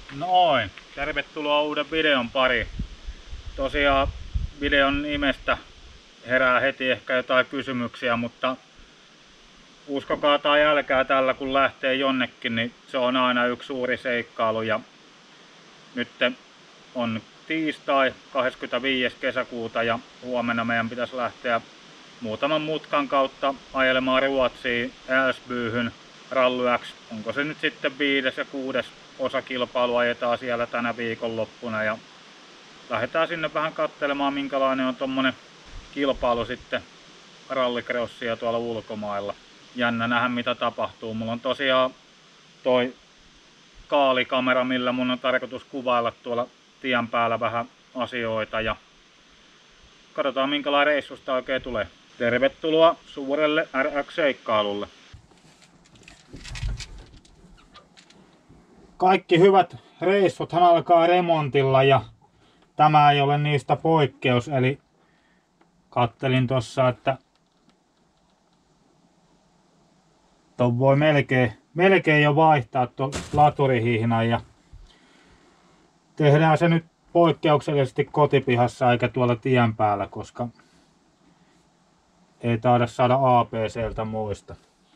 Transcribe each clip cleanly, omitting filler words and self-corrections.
Noin, tervetuloa uuden videon pariin. Tosiaan videon nimestä herää heti ehkä jotain kysymyksiä, mutta uskokaa tai älkää, tällä kun lähtee jonnekin, niin se on aina yksi suuri seikkailu. Ja nyt on tiistai 25. kesäkuuta ja huomenna meidän pitäisi lähteä muutaman mutkan kautta ajelemaan Ruotsiin, Älvsbyhyn, Rally X. Onko se nyt sitten 5. ja 6. osakilpailu ajetaan siellä tänä viikonloppuna ja lähdetään sinne vähän katselemaan, minkälainen on tommonen kilpailu sitten rallycrossia tuolla ulkomailla. Jännä nähdä mitä tapahtuu. Mulla on tosiaan toi kaalikamera, millä mun on tarkoitus kuvailla tuolla tien päällä vähän asioita ja katsotaan minkälainen reissusta oikein tulee. Tervetuloa suurelle RX-seikkailulle. Kaikki hyvät reissuthan alkaa remontilla ja tämä ei ole niistä poikkeus, eli kattelin tossa, että ton voi melkein jo vaihtaa tuon laturihihnan ja tehdään se nyt poikkeuksellisesti kotipihassa eikä tuolla tien päällä, koska ei taida saada ABCltä muista.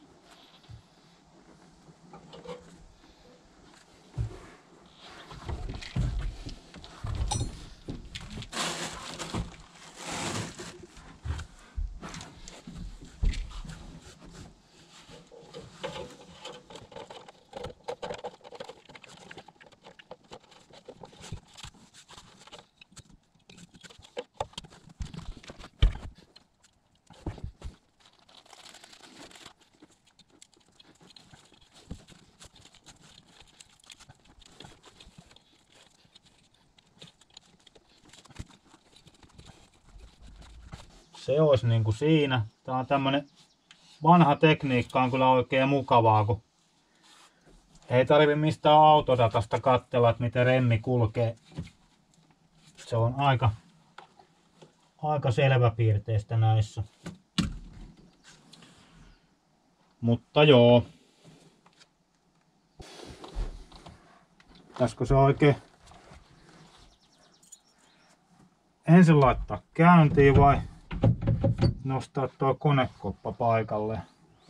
Se olisi niinku siinä. Tää on tämmönen vanha tekniikka, on kyllä oikein mukavaa, kun ei tarvi mistään autodatasta katsella, että miten remmi kulkee. Se on aika selväpiirteistä näissä. Mutta joo. Pitäisikö se oikein ensin laittaa käyntiin vai nostaa tuo konekoppa paikalle?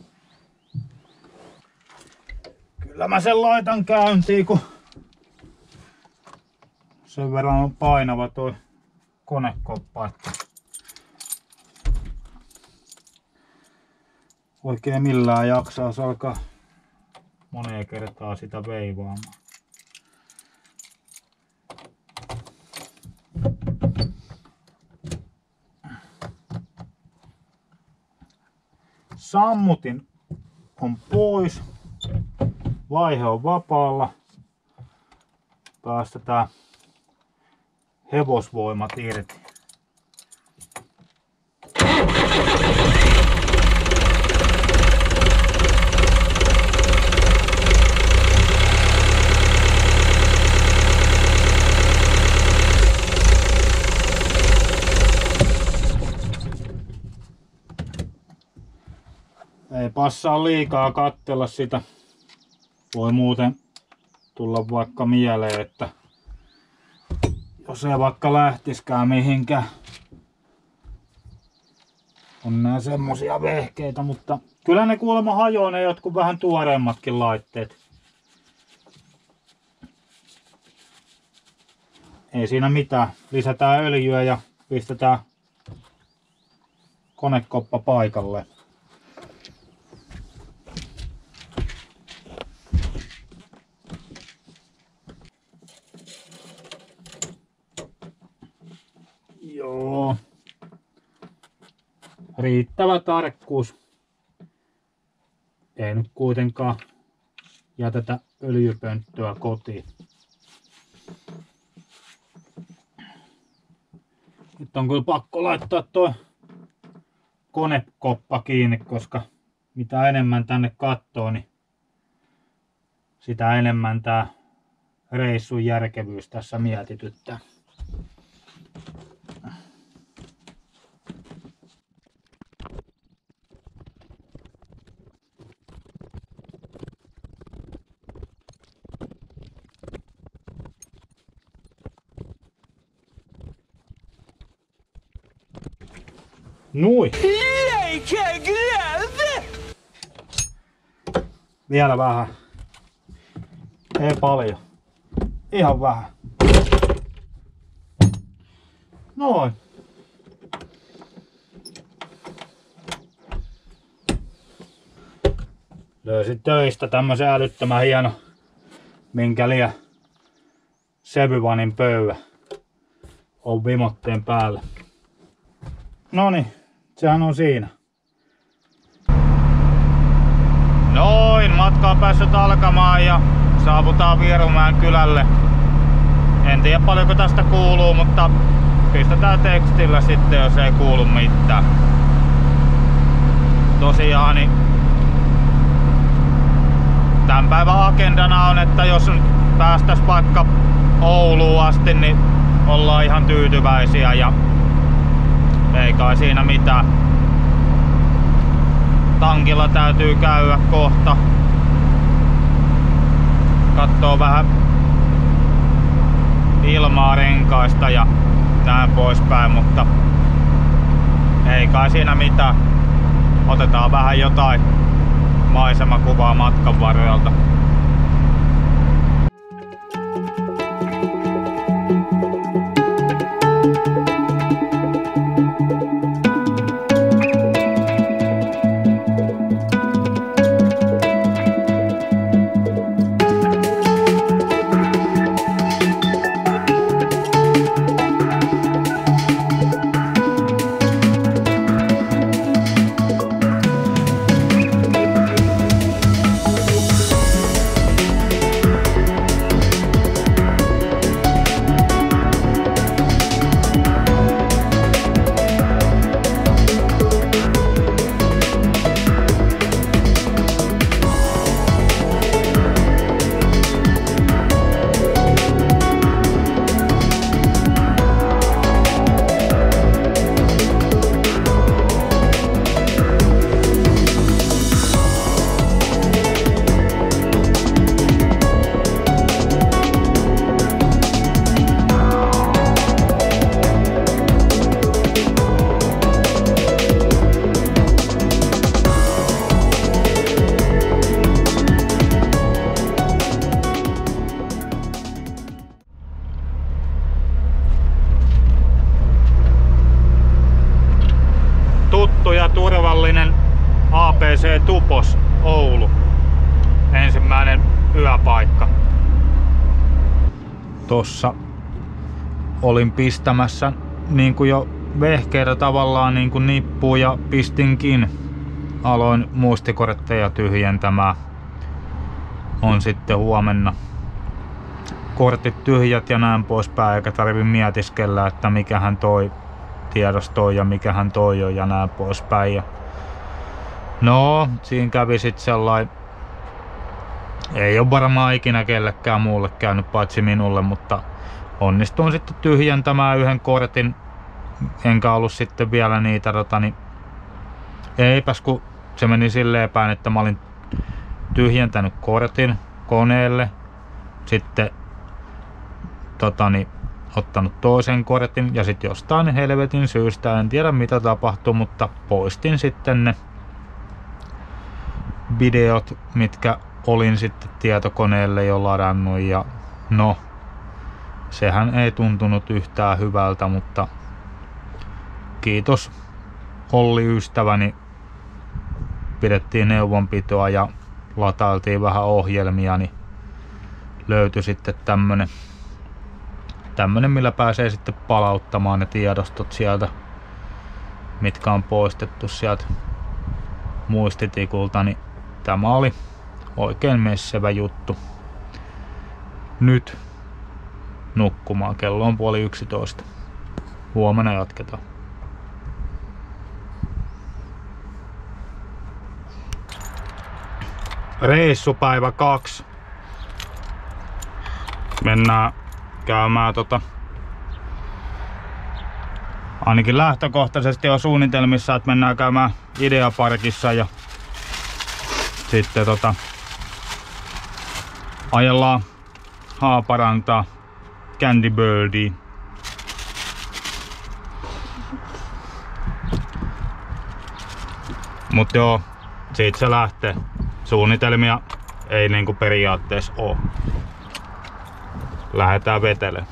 Kyllä mä sen laitan käyntiin, kun sen verran on painava tuo konekoppa, että oikein millään jaksaa, se alkaa moneen kertaan sitä veivaamaan. Sammutin on pois, vaihe on vapaalla, päästetään hevosvoimat irti. Ei passaa liikaa katsella sitä. Voi muuten tulla vaikka mieleen, että jos ei vaikka lähtiskään mihinkään. On nää semmosia vehkeitä, mutta kyllä ne kuulemma hajoaa ne jotkut vähän tuoreemmatkin laitteet. Ei siinä mitään. Lisätään öljyä ja pistetään konekoppa paikalle. Joo. Riittävä tarkkuus. Ei nyt kuitenkaan jätetä öljypönttöä kotiin. Nyt on kyllä pakko laittaa tuo konekoppa kiinni, koska mitä enemmän tänne kattoo, niin sitä enemmän tää reissun järkevyys tässä mietityttää. Nui. Vielä vähän. Ei paljon. Ihan vähän. Noin. Löysin töistä tämmösen älyttömän hieno, minkä liian Sebyvanin pöyä on vimotteen päällä. Noniin, sehän on siinä. Noin, matka on päässyt alkamaan ja saavutaan Vierumäen kylälle. En tiedä paljonko tästä kuuluu, mutta pistetään tekstillä sitten, jos ei kuulu mitään. Tosiaan niin tämän päivän agendana on, että jos nyt päästäis vaikka Ouluun asti, niin ollaan ihan tyytyväisiä ja ei kai siinä mitään. Tankilla täytyy käydä kohta. Kattoo vähän ilmaa renkaista ja näin poispäin, mutta ei kai siinä mitään. Otetaan vähän jotain maisemakuvaa matkan varrelta. Turvallinen APC Tupos Oulu. Ensimmäinen yöpaikka. Tossa olin pistämässä niin kuin jo vehkeitä tavallaan niin kuin nippuun ja pistinkin. Aloin muistikortteja tyhjentämään. On sitten huomenna kortit tyhjät ja näin poispäin, eikä tarvi mietiskellä, että mikähän toi tiedosto ja mikähän toi on ja näin poispäin. Ja no, siinä kävi sit sellainen, ei ole varmaan ikinä kellekään muulle käynyt paitsi minulle, mutta onnistuin sitten tyhjentämään yhden kortin, enkä ollut sitten vielä niitä eipäs kun se meni silleen päin, että mä olin tyhjentänyt kortin koneelle, sitten ottanut toisen kortin ja sitten jostain helvetin syystä, en tiedä mitä tapahtui, mutta poistin sitten ne videot, mitkä olin sitten tietokoneelle jo ladannut ja no, sehän ei tuntunut yhtään hyvältä, mutta kiitos Olli ystäväni, pidettiin neuvonpitoa ja latailtiin vähän ohjelmia, niin löytyi sitten tämmönen millä pääsee sitten palauttamaan ne tiedostot sieltä, mitkä on poistettu sieltä muistitikulta, niin tämä oli oikein messevä juttu. Nyt nukkumaan, kello on 10:30. Huomenna jatketaan. Reissupäivä 2. Mennään käymään ainakin lähtökohtaisesti on suunnitelmissa, että mennään käymään Ideaparkissa ja sitten ajellaan Haaparantaa Candy Birdiin. Mut joo, siitä se lähtee. Suunnitelmia ei niinku periaatteessa oo. Lähdetään vetelemään.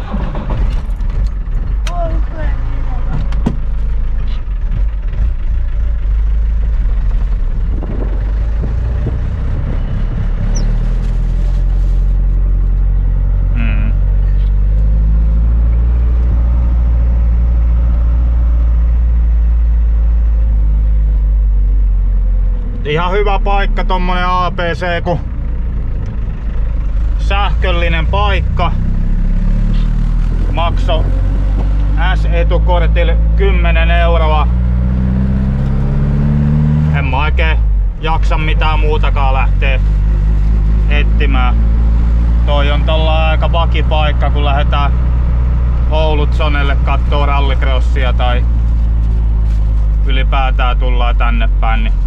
Ihan hyvä paikka tommonen APC, kun sähköllinen paikka. Makso S-etukortille 10 €. En mä oikein jaksa mitään muutakaan lähteä etsimään. Toi on tällä aika vakipaikka, kun lähdetään Oulutsonelle kattoo rallycrossia tai ylipäätään tullaan tänne päin. Niin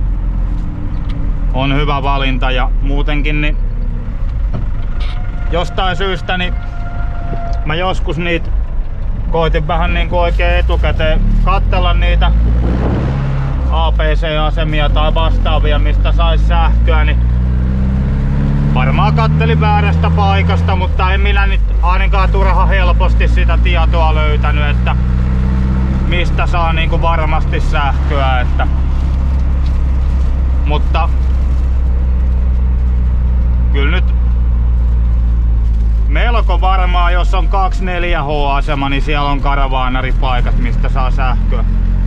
on hyvä valinta ja muutenkin niin jostain syystä niin mä joskus niitä koitin vähän niin kuin oikein etukäteen katsella niitä APC-asemia tai vastaavia, mistä sais sähköä, niin varmaan kattelin väärästä paikasta, mutta en minä nyt ainakaan turha helposti sitä tietoa löytänyt, että mistä saa niin kuin varmasti sähköä, että mutta kyllä nyt melko varmaan, jos on 2 4H-asema, niin siellä on karavaanaripaikat, mistä saa sähköä.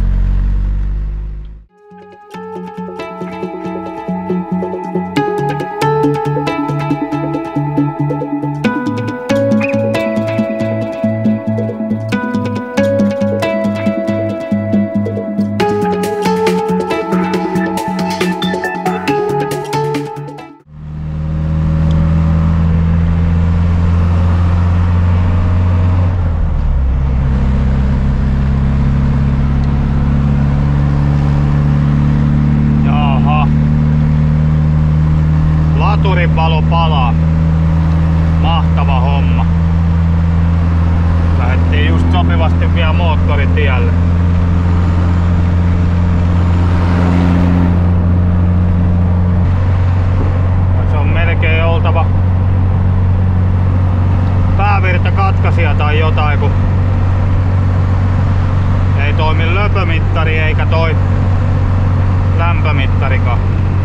Valo palaa. Mahtava homma. Lähdettiin just sopivasti vielä moottoritielle. Se on melkein oltava päävirtakatkaisija tai jotain, kun ei toimi löpömittari eikä toi lämpömittarikaan.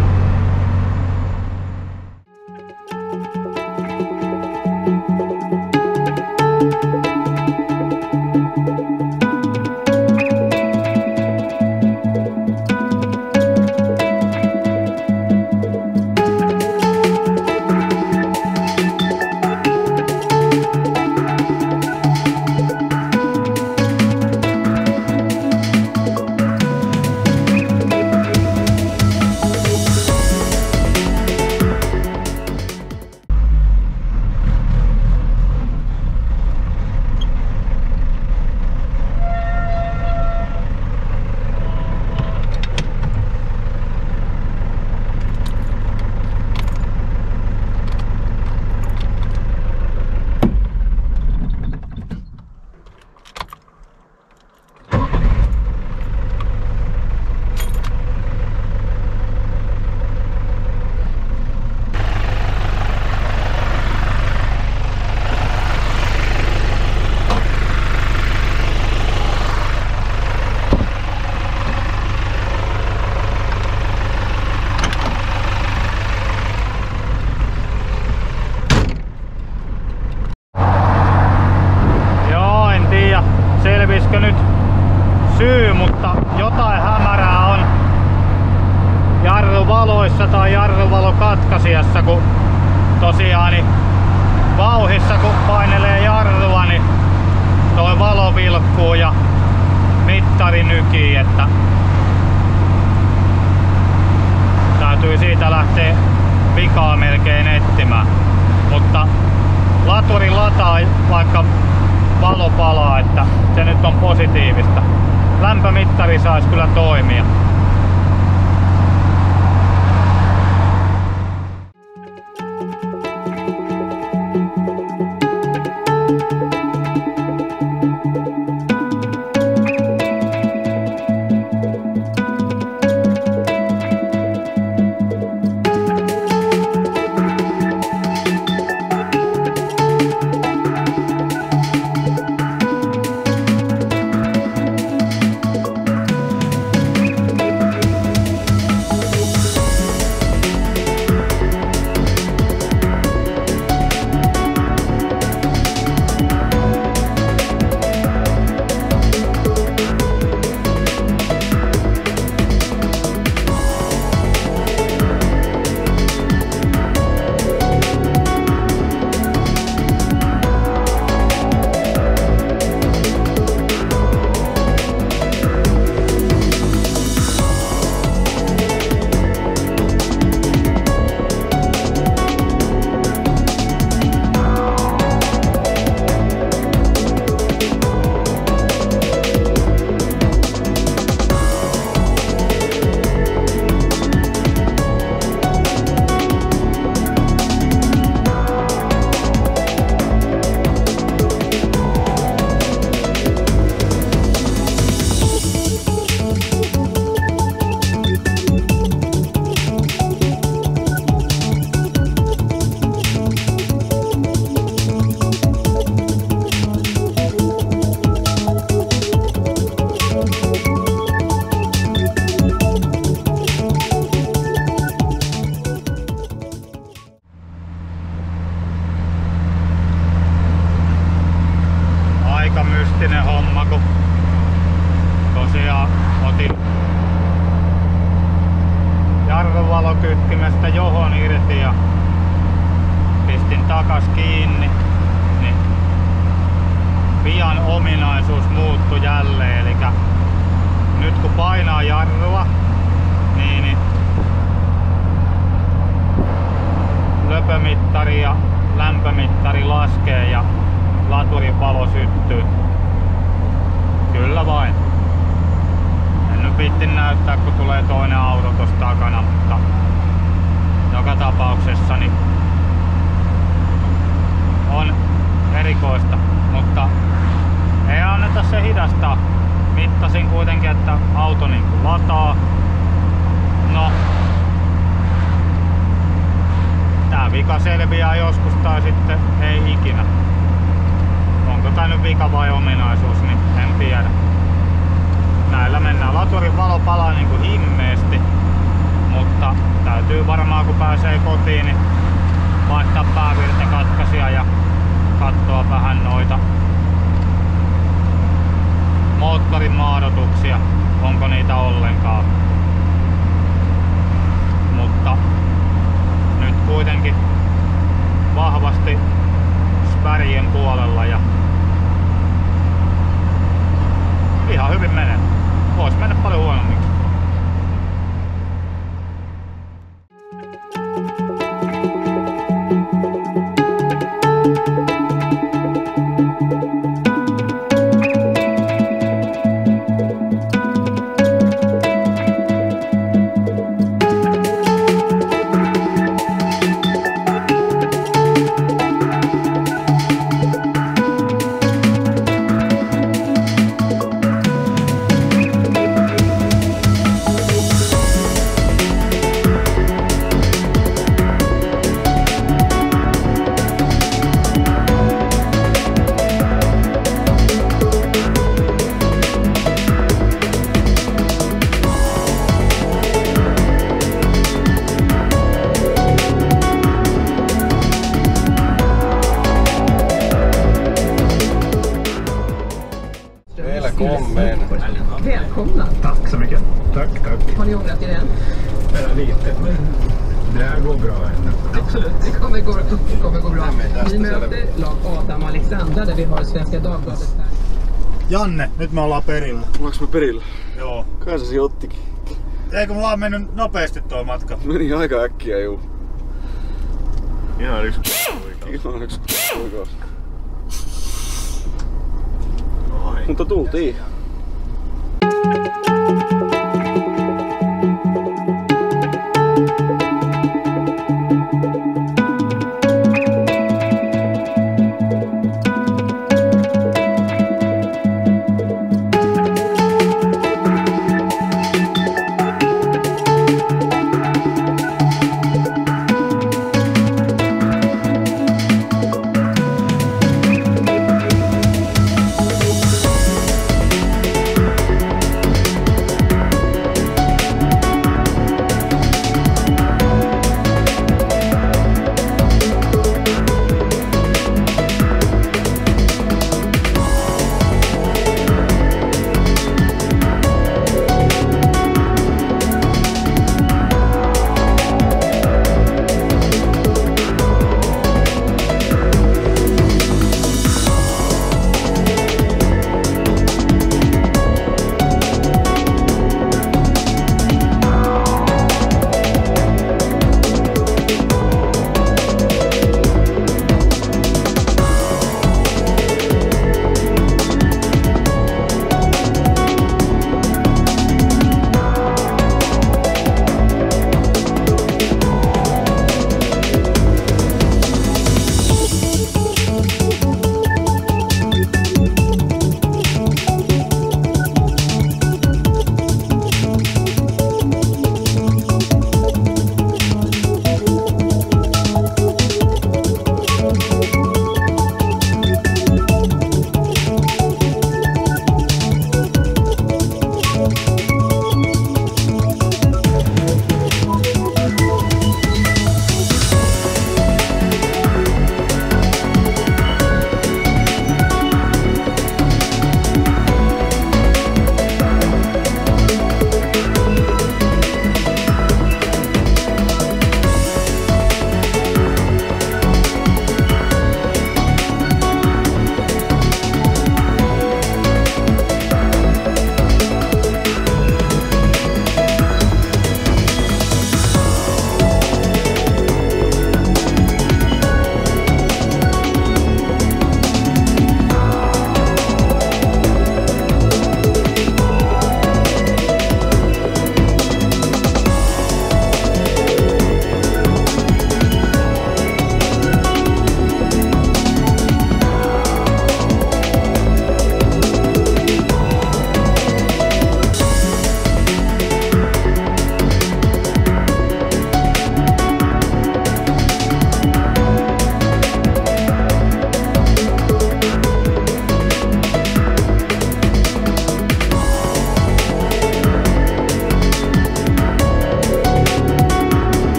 Selvisikö nyt syy, mutta jotain hämärää on jarruvaloissa tai jarruvalokatkaisijassa, kun tosiaan niin vauhissa kun painelee jarrua, niin toi valo vilkkuu ja mittari nykii, että täytyy siitä lähteä vikaa melkein etsimään. Mutta laturi lataa vaikka valo palaa, että se nyt on positiivista. Lämpömittari saisi kyllä toimia. logistinen homma, kun tosiaan otin jarruvalokytkimestä johon irti ja pistin takas kiinni, niin pian ominaisuus muuttui jälleen. Eli nyt kun painaa jarrua, niin löpömittari ja lämpömittari laskee ja laturin valo syttyy. Kyllä vain. En nyt viitti näyttää, kun tulee toinen auto tossa takana, mutta joka tapauksessa niin on erikoista, mutta ei anneta se hidastaa. Mittasin kuitenkin, että auto niin kuin lataa. No, tää vika selviää joskus tai sitten ei ikinä. Onko tää nyt vika vai ominaisuus, niin en tiedä. Näillä mennään. Laturin valo palaa niin kuin himmeesti, mutta täytyy varmaan kun pääsee kotiin niin vaihtaa päävirtakatkaisia ja katsoa vähän noita moottorin maadotuksia, onko niitä ollenkaan. Mutta nyt kuitenkin vahvasti spärien puolella ja ihan hyvin menee. Vois mennä paljon huonommin. Välkomna! Tack så mycket. Tack. Har ni ångrat er än? Lite, men det här går bra än. Absolut, det kommer gå bra. Vi möter lag Adam och Alexandra där vi har Svenska Dagbladet här. Janne, nyt me ollaan perillä. Ollaanko me perillä? Joo. Kansasi ottikin. Eikö mulla on mennyt nopeasti tuo matka? Meni aika äkkiä, juu. Ihan yksi kuukaus. Mutta tultiin.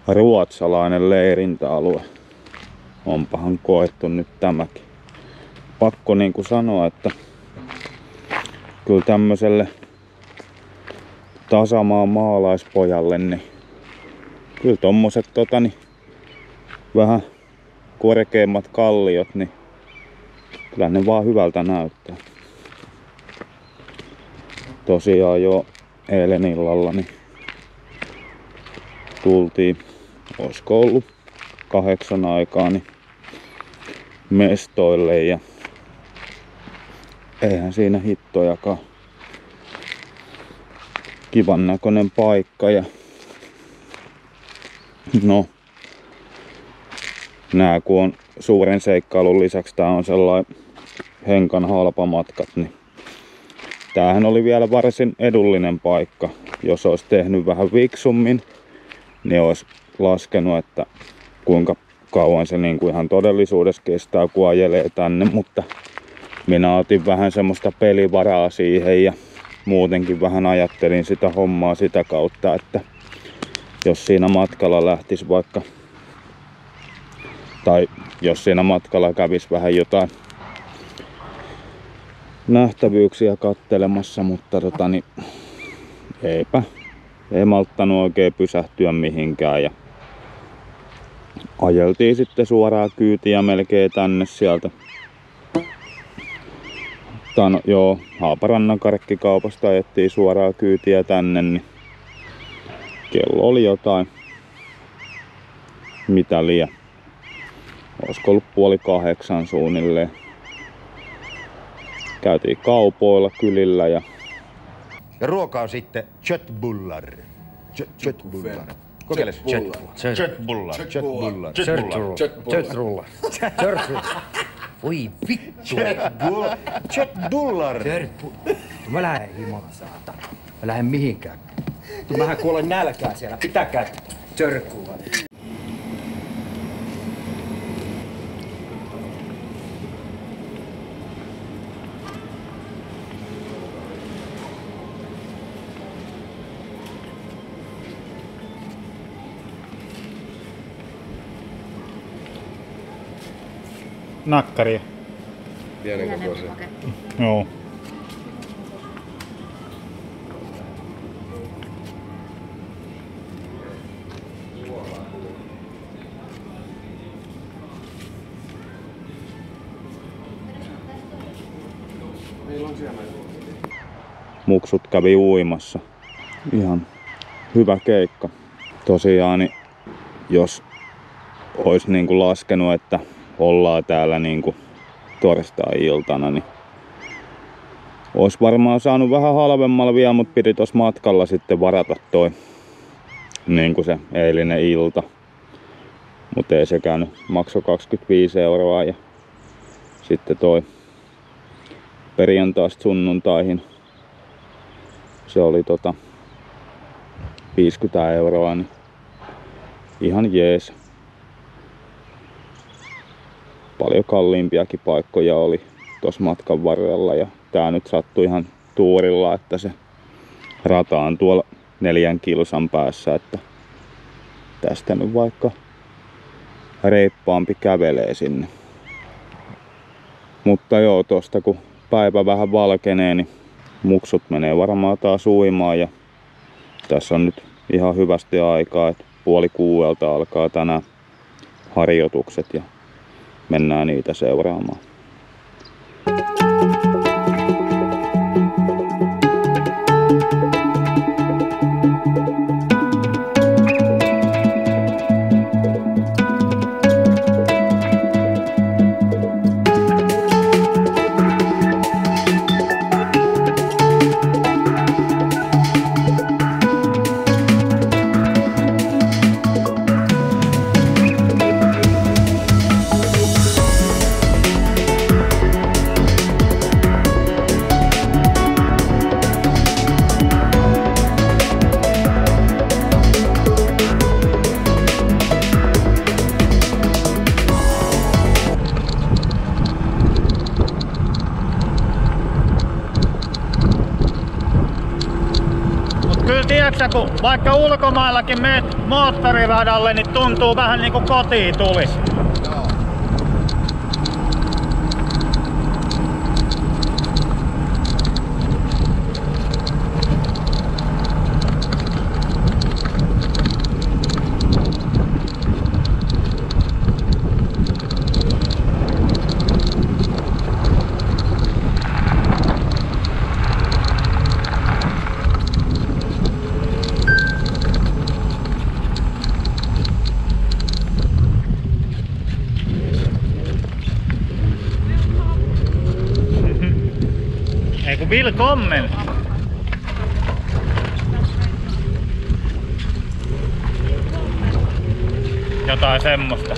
ruotsalainen leirintäalue. Onpahan koettu nyt tämäkin. Pakko niinku sanoa, että kyllä tämmöiselle tasamaan maalaispojalle, niin kyllä tommoset vähän korkeimmat kalliot, niin kyllä ne vaan hyvältä näyttää. Tosiaan jo eilen illalla niin tultiin, olisiko ollut 8 aikaa, niin mestoille ja eihän siinä hittojakaan. Kivan näköinen paikka ja no nää kun on suuren seikkailun lisäksi tää on sellainen henkan halpa matkat, niin tämähän oli vielä varsin edullinen paikka. Jos olisi tehnyt vähän viksummin, niin olisi laskenut, että kuinka kauan se niin kuin ihan todellisuudessa kestää, kun ajelee tänne, mutta minä otin vähän semmoista pelivaraa siihen ja muutenkin vähän ajattelin sitä hommaa sitä kautta, että jos siinä matkalla lähtisi vaikka, tai jos siinä matkalla kävisi vähän jotain nähtävyyksiä kattelemassa, mutta ei malttanut oikein pysähtyä mihinkään ja ajeltiin sitten suoraan kyytiä melkein tänne sieltä. Haaparannan karkkikaupasta ajettiin suoraan kyytiä tänne, niin kello oli jotain, mitä liian. Olisiko ollut 7:30 suunnilleen. Käytiin kaupoilla kylillä ja ruoka on sitten köttbullar. Köttbullar. Kokeile köttbullar. Köttbullar. Köttrulla. Voi vittu. Köttbullar. Mä lähden himaan, saatana. Mä lähden mihinkään. Mähän kuolen nälkään siellä. Pitäkää törkkua. nakkaria. Pienen kokoisia. Joo. Muksut kävi uimassa. Ihan hyvä keikka. Tosiaan, niin jos olisi niin kuin laskenut, että ollaan täällä niin kuin torstai-iltana, niin olisi varmaan saanut vähän halvemmalla vielä, mutta piti tuossa matkalla sitten varata toi niin kuin se eilinen ilta. Mutta ei sekään nyt, maksoi 25 € ja sitten toi perjantaista sunnuntaihin se oli 50 €, niin ihan jees. Paljon kalliimpiakin paikkoja oli tuossa matkan varrella ja tää nyt sattui ihan tuurilla, että se rata on tuolla 4 kilsan päässä, että tästä nyt vaikka reippaampi kävelee sinne. Mutta joo, tosta kun päivä vähän valkenee, niin muksut menee varmaan taas uimaan ja tässä on nyt ihan hyvästi aikaa, että 5:30 alkaa tänään harjoitukset ja mennään niitä seuraamaan. Kyllä tiedätkö, kun vaikka ulkomaillakin meet moottoriradalle, niin tuntuu vähän niinku kotiin tulis. Eiku willkommen! Jotain semmoista.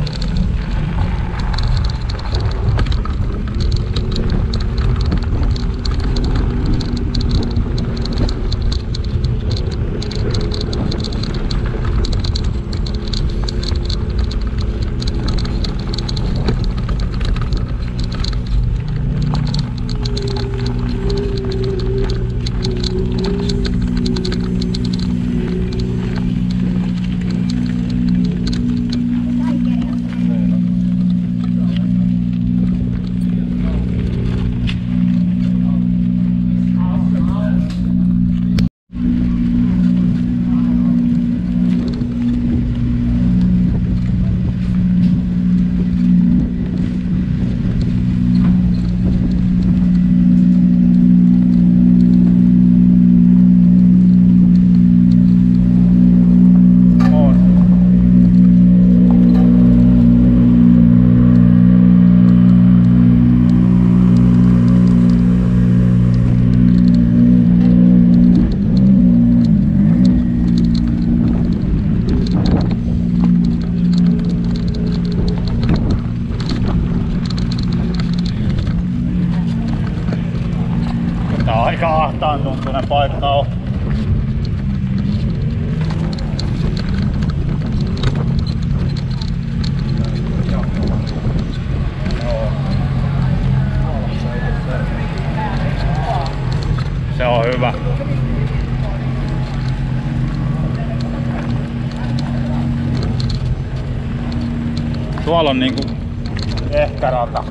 Tää on aika ahtaan tuntuinen paikka on. Se on hyvä. Tuolla on niinku ehkä rata.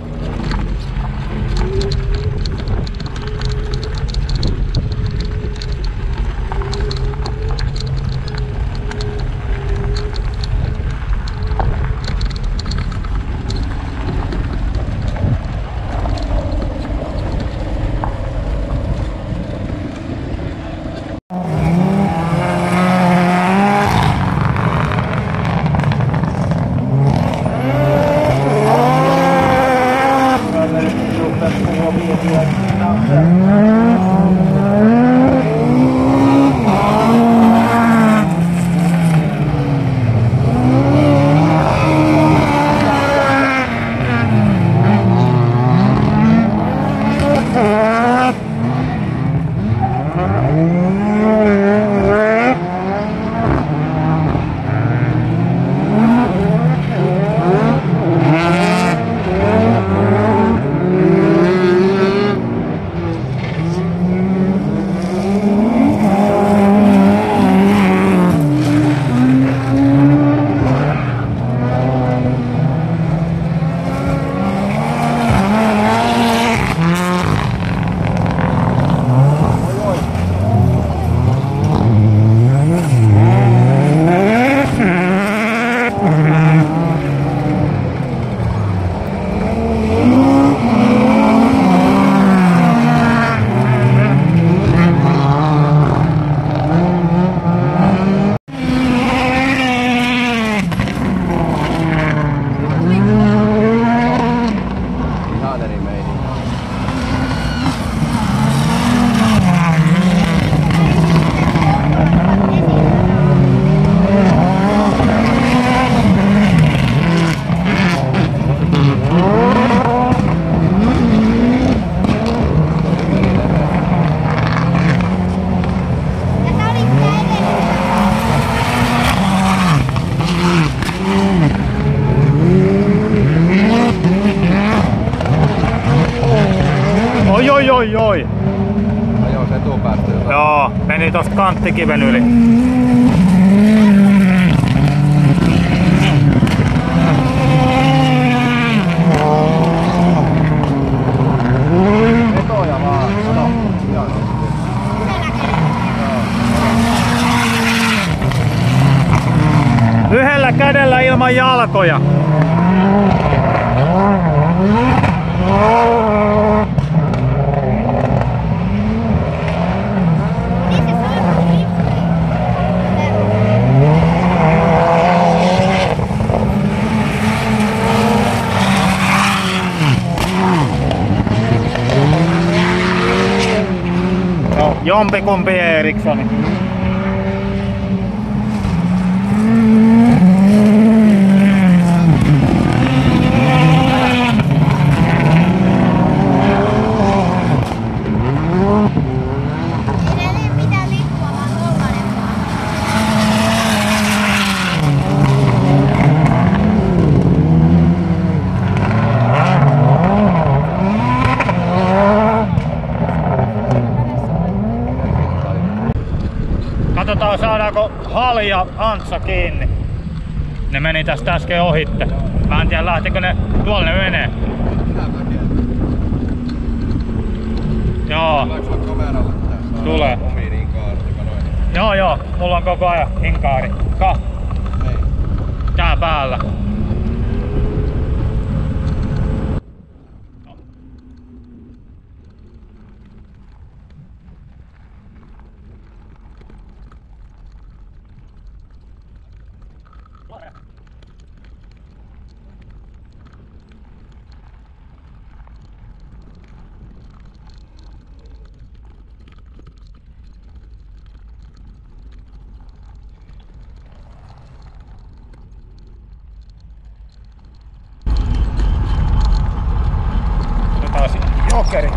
Joo, se etupäästä jotain. Joo, meni tosta kanttikiven yli. Vetoja vaan, sano. Yhdellä kädellä ilman jalkoja. No, jompikumpi Erikssoni. Katsotaan saadaanko Hali ja Antsa kiinni. Ne meni tästä äsken ohitte. Mä en tiedä lähtikö ne, tuolla ne menee. Joo. Tulee. Joo, mulla on koko ajan inkaari. Tää päällä. Jokeri.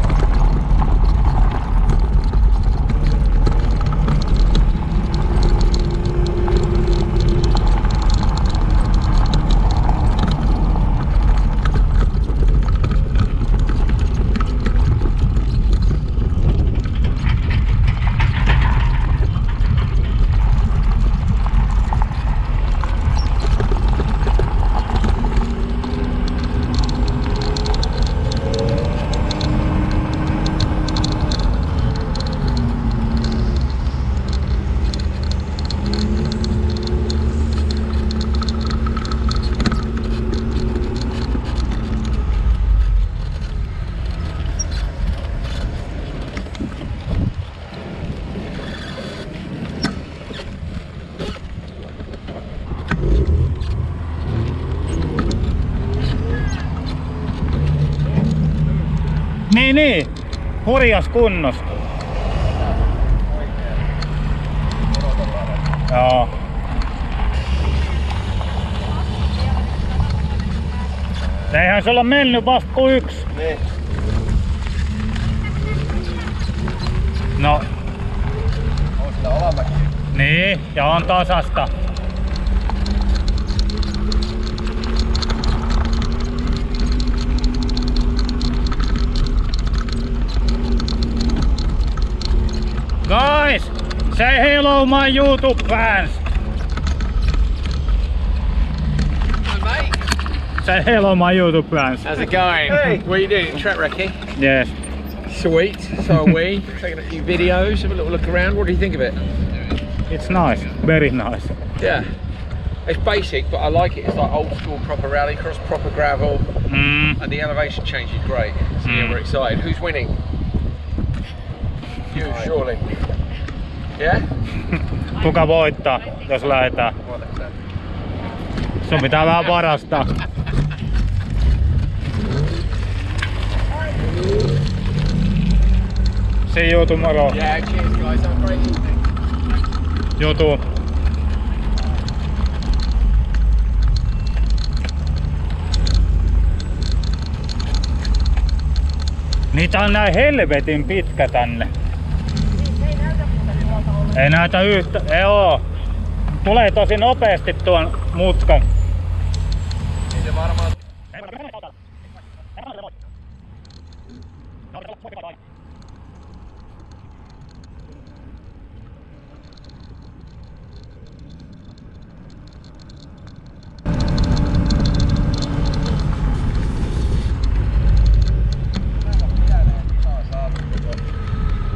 Niin. Hurjas kunnos. Joo. Eihän se olla mennyt vasta kuin yksi. Niin. No. On sillä alamäki. Niin, ja on tasasta. Guys, say hello my YouTube fans. Hi mate. Say hello my YouTube fans. How's it going? Hey. What are you doing? Track wrecking? Yes. Sweet. So are we. Taking a few videos, have a little look around. What do you think of it? It's nice, very nice. Yeah. It's basic, but I like it. It's like old school proper rallycross, proper gravel, and the elevation change is great. So yeah, we're excited. Who's winning? You, surely. Yeah? Kuka voittaa, jos lähdetään? Sun pitää vähän varastaa. See you tomorrow. Yeah, cheers guys. Have a great evening. You too. Niitä on näin helvetin pitkä tänne. Ei näytä yhtä. Joo. Tulee tosi nopeasti tuon mutkan. Niin se varmaan.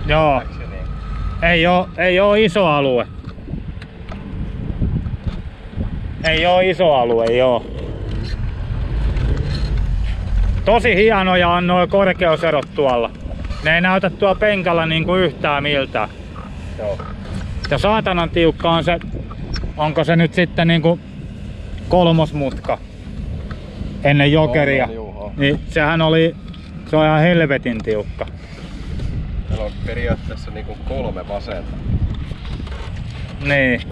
Joo. Ei oo iso alue. Ei oo iso alue, joo. Tosi hienoja on nuo korkeuserot tuolla. Ne ei näytä tuolla penkalla niinku yhtään miltään. Joo. Ja saatanan tiukka on se, onko se nyt sitten niinku kolmosmutka ennen Jokeria. Niin sehän oli, se on ihan helvetin tiukka. Meillä on periaatteessa niinku 3 vasenta. Niin.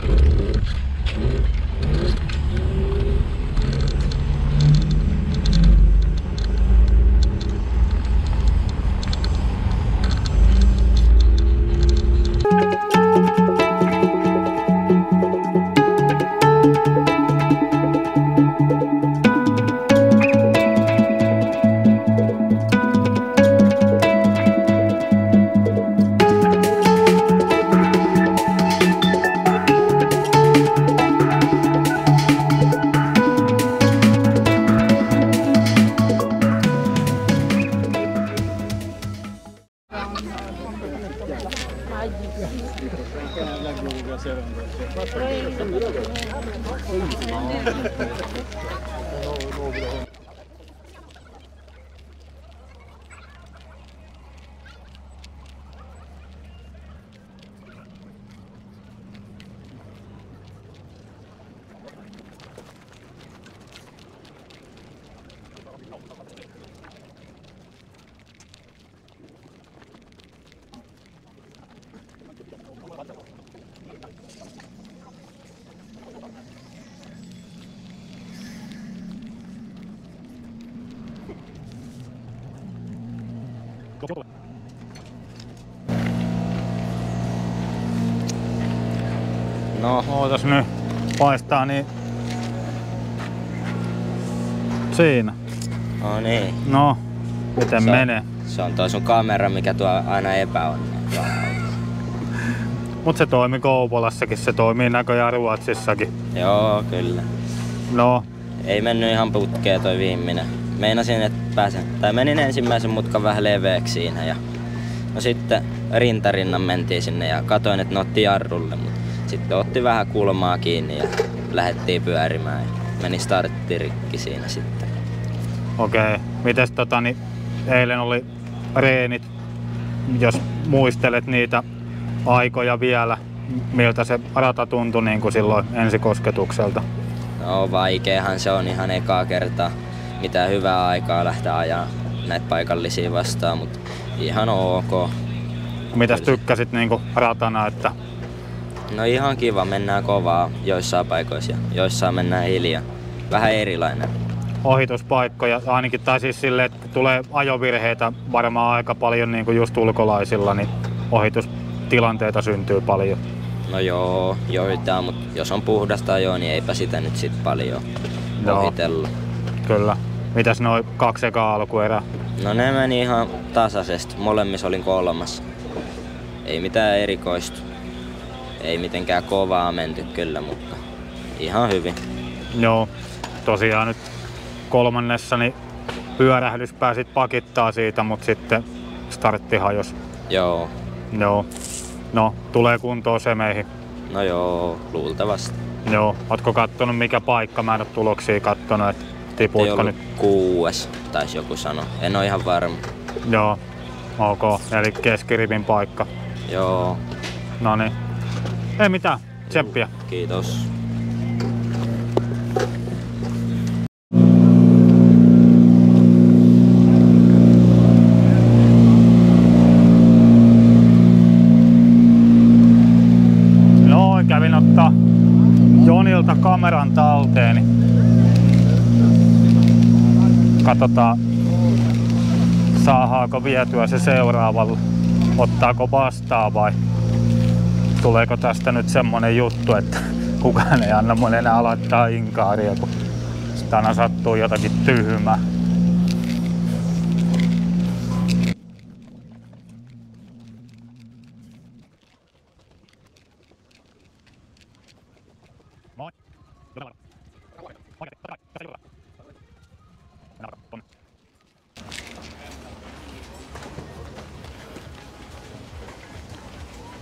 No, Ootas nyt, paistaa niin. Siinä. no niin. No, miten Se- menee? Se on toi sun kamera, mikä tuo aina epäonnea. Mut se toimi Kouvolassakin, se toimii näköjään Ruotsissakin. Joo, kyllä. No, Ei mennyt ihan putkeen toi viimeinen. Meinasin, että pääsen. Tai menin ensimmäisen mutkan vähän leveäksi siinä ja no sitten rintarinnan mentiin sinne ja katoin, että ne otti jarrulle, mutta sitten otti vähän kulmaa kiinni ja lähdettiin pyörimään ja meni startti rikki siinä sitten. okei. Mites niin eilen oli reenit, jos muistelet niitä aikoja vielä, miltä se rata tuntui niin kuin silloin ensikosketukselta? No vaikeahan se on ihan ekaa kertaa. Mitään hyvää aikaa lähteä ajaa näitä paikallisia vastaan, mutta ihan ok. Mitäs tykkäsit niin kuin ratana, että No ihan kiva, mennään kovaa joissain paikoissa ja joissain mennään hiljaa. Vähän erilainen. ohituspaikkoja ainakin, tai siis silleen, että tulee ajovirheitä varmaan aika paljon niin kuin just ulkolaisilla, niin ohitustilanteita syntyy paljon. No joo, joitain, mutta jos on puhdasta ajoa, niin eipä sitä nyt sit paljon Joo. ohitella. Kyllä. Mitäs noi 2 ekaa alkuerää? No ne meni ihan tasaisesti. Molemmissa olin 3. Ei mitään erikoista. Ei mitenkään kovaa menty kyllä, mutta ihan hyvin. Joo, tosiaan nyt 3. niin pyörähdys pääsit pakittaa siitä, mutta sitten startti hajos. Joo, Joo. No, tulee kuntoon semeihin. no joo, luultavasti. Joo. Ootko kattonut mikä paikka? Mä en oo tuloksia kattonut, että Ei tipuitko ollut nyt? 6, taisi joku sanoa. En oo ihan varma. Joo. Ok, eli keskirivin paikka. Joo, No niin. Ei mitään, tsemppiä. kiitos. Noin, kävin ottaa Jonilta kameran talteeni. Katsotaan, saadaanko vietyä se seuraavalle. Ottaako vastaan vai tuleeko tästä nyt semmonen juttu, että kukaan ei anna mun enää laittaa inkaaria, kun sitä aina sattuu jotakin tyhmää. Moi.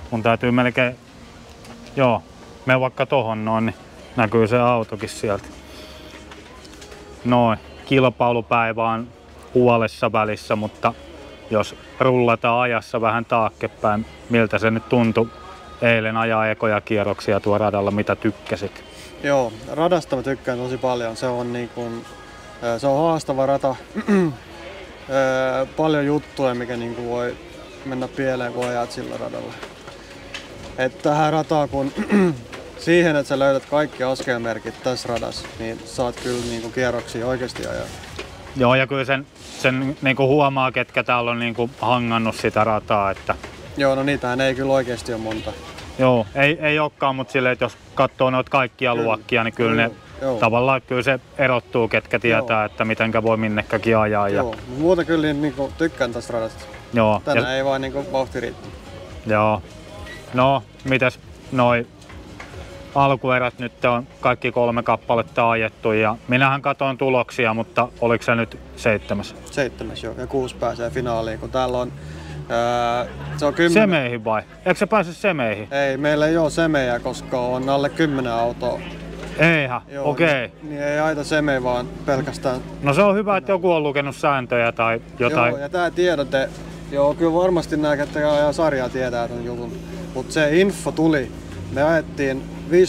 mun täytyy melkein, joo, mene vaikka tohon noin, niin näkyy se autokin sieltä. Noin, kilpailupäivä on puolessa välissä, mutta jos rullataan ajassa vähän taaksepäin, miltä se nyt tuntui eilen ajaa ekoja kierroksia tuo radalla, mitä tykkäsit? Joo, radasta mä tykkään tosi paljon. Se on, se on haastava rata. Paljon juttuja, mikä voi mennä pieleen, kun ajat sillä radalla. Et tähän rataan, kun siihen, että sä löydät kaikki askelmerkit tässä radassa, niin saat kyllä kierroksia oikeasti ajaa. Joo, ja kyllä sen huomaa, ketkä täällä on hangannut sitä rataa. Että... Joo, no niitähän ei kyllä oikeasti ole monta. Joo, ei olekaan, mutta silleen, että jos katsoo noita kaikkia luokkia, niin kyllä ne tavallaan kyllä se erottuu, ketkä tietää, että mitenkä voi minnekäkin ajaa. Joo, muuten kyllä tykkään tästä radasta. Joo. Tänään ei vaan vauhti riittää. Joo. No, mitäs noi alkuerät nyt on kaikki 3 kappaletta ajettu ja minähän katoin tuloksia, mutta oliko se nyt 7? 7 joo, ja 6 pääsee finaaliin, kun täällä on se on 10... Semeihin vai? Eikö se pääse semeihin? Ei, meillä ei ole semejä, koska on alle 10 autoa. Eihän, okei. Niin ei aita semei, vaan pelkästään... No se on hyvä, että joku on lukenut sääntöjä tai jotain. Joo, ja tää tiedote, kyllä varmasti nää, ketkä ajaa sarjaa tietää ton jutun. Mut se info tuli, me ajettiin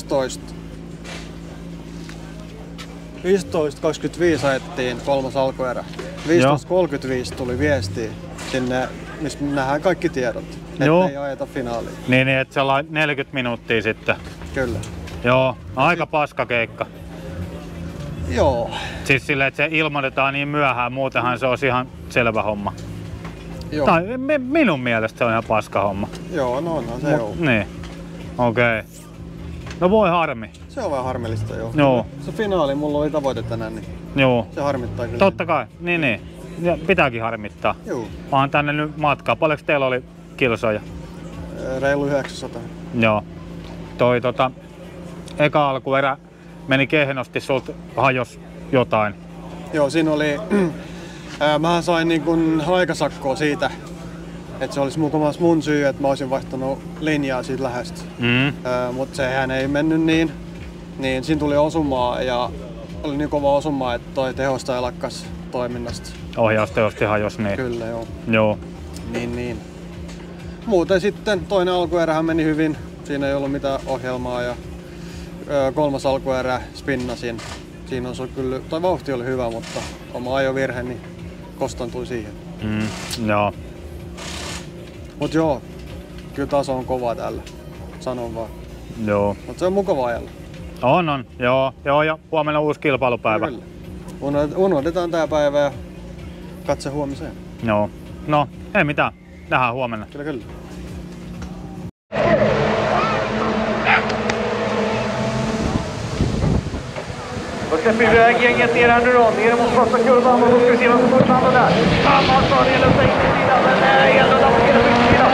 15.25 ajettiin 3. alkuerä. 15.35 tuli viesti sinne, missä nähdään kaikki tiedot, ettei ajeta finaaliin. Niin, että se on 40 minuuttia sitten. Kyllä. Joo, aika paska keikka. Joo. Siis silleen, että se ilmoitetaan niin myöhään, muutenhan se on ihan selvä homma. Joo. Tai minun mielestä se on ihan paska homma. Joo, no onhan se joo. Niin, okei. No voi harmi. Se on vähän harmillista joo. Joo. Se finaali, mulla oli tavoite tänään, niin joo. Se harmittaa kyllä. Totta kai, niin. Ja pitääkin harmittaa. Joo. Mä oon tänne nyt matkaa. Paljonko teillä oli kilsoja? Reilu 900. Joo. Toi eka alkuerä meni kehnosti, sulta hajos jotain. Joo, siinä oli... Mä sain aikasakkoa siitä, että se olisi mukamassa mun syy, että mä olisin vaihtanut linjaa siitä lähestä. Mutta sehän ei mennyt niin. Niin siinä tuli osumaa ja oli niin kova osuma, että toi tehostaja lakkas toiminnasta. Ohjaustehosti hajos, niin. Kyllä, joo. Joo. Niin. Muuten sitten toinen alkuerähän meni hyvin. Siinä ei ollut mitään ohjelmaa ja 3. alkuerä spinnasin. Siinä on kyllä, toi vauhti oli hyvä, mutta oma ajovirhe, niin kostantui siihen. Joo. Mut joo, kyllä taso on kova täällä. Sanon vaan. Joo. Mut se on mukava ajalla. On. Joo, ja huomenna uusi kilpailupäivä. Kyllä. Unohdetaan tää päivä ja katse huomiseen. Joo. No, ei mitään. Nähdään huomenna. Kyllä. Då släpper vi iväg gänget ner här nu då. Ner mot första kurvan och då ska vi se vem som får fram där. Hammar för det eller säger till sidan. Men nej, ändå lapperar för sidan.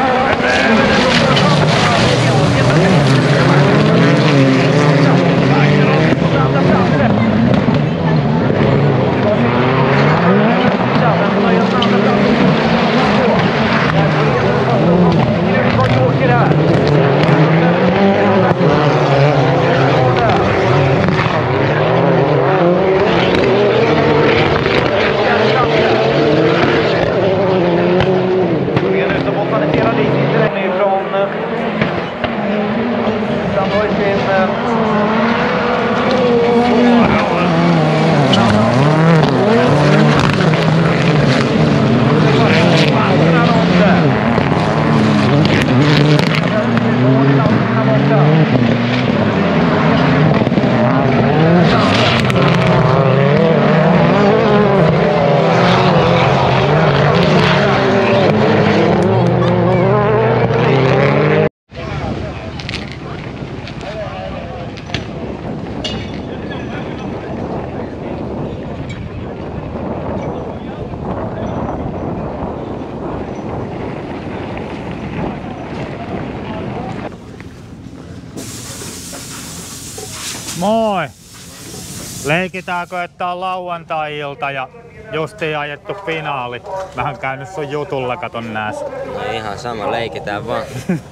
Moi! Leikitäänkö, että on lauantai-ilta ja justiin ajettu finaali? Vähän käynyt sun jutulla, katon nääs. No ihan sama, leikitään vaan.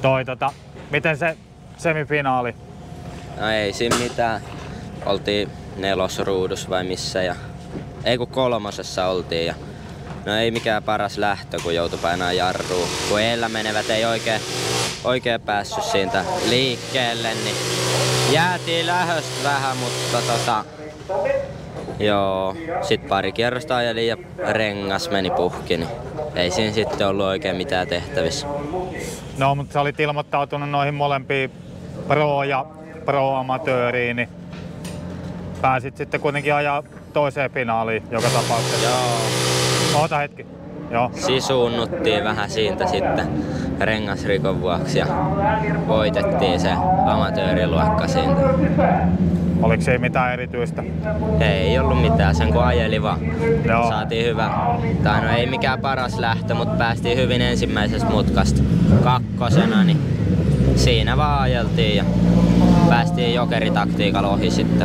Miten se semifinaali? No ei siinä mitään. Oltiin 4. ruudussa vai missä ja... Ei kun 3. oltiin ja... No ei mikään paras lähtö, kun joutui painaa jarruun. Kun eellä menevät ei oikein päässyt siitä liikkeelle, niin jäätiin lähöstä vähän, mutta joo, sit pari kierrosta ajelin ja rengas meni puhki, niin ei siinä sitten ollut oikein mitään tehtävissä. No, mutta sä olit ilmoittautunut noihin molempiin pro- ja pro-amatööriin, niin pääsit sitten kuitenkin ajaa toiseen finaaliin joka tapauksessa. Joo. Oota hetki. Joo. Sisuunnuttiin vähän siitä sitten rengasrikon vuoksi ja voitettiin se amatööriluokka siitä. Oliko se mitään erityistä? Ei ollut mitään, sen kun ajeli vaan. Joo. Saatiin hyvä, tai no ei mikään paras lähtö, mutta päästiin hyvin ensimmäisestä mutkasta 2, niin siinä vaan ajeltiin ja päästiin jokeritaktiikalla ohi sitten.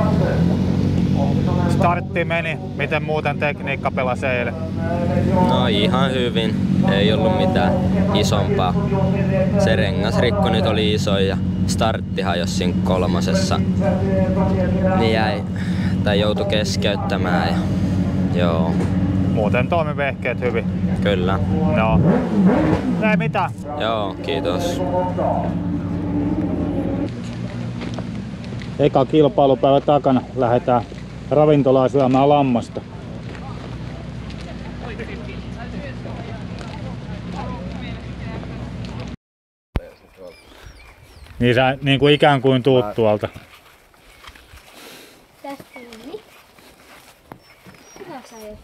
Startti meni. Miten muuten tekniikka pelasi eilen? No ihan hyvin. Ei ollut mitään isompaa. Se rengasrikko nyt oli iso ja startti hajosi siinä 3. Niin jäi, tai joutui keskeyttämään ja joo. Muuten toimi vehkeet hyvin. Kyllä. No. Ei mitään. Joo, kiitos. Eka kilpailupäivä takana. Lähdetään ravintolaan syömään lammasta. Niin sä niin kuin ikään kuin tuut tuolta. Tästä niin. Hyvä sä jo.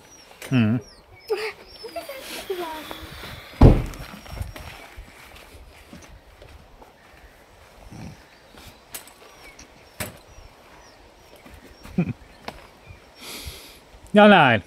Ja näin.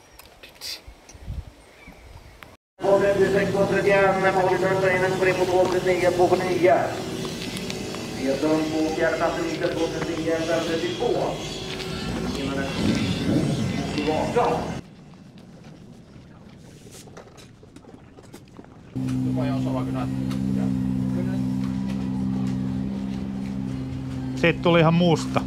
Siitä tuli ihan musta.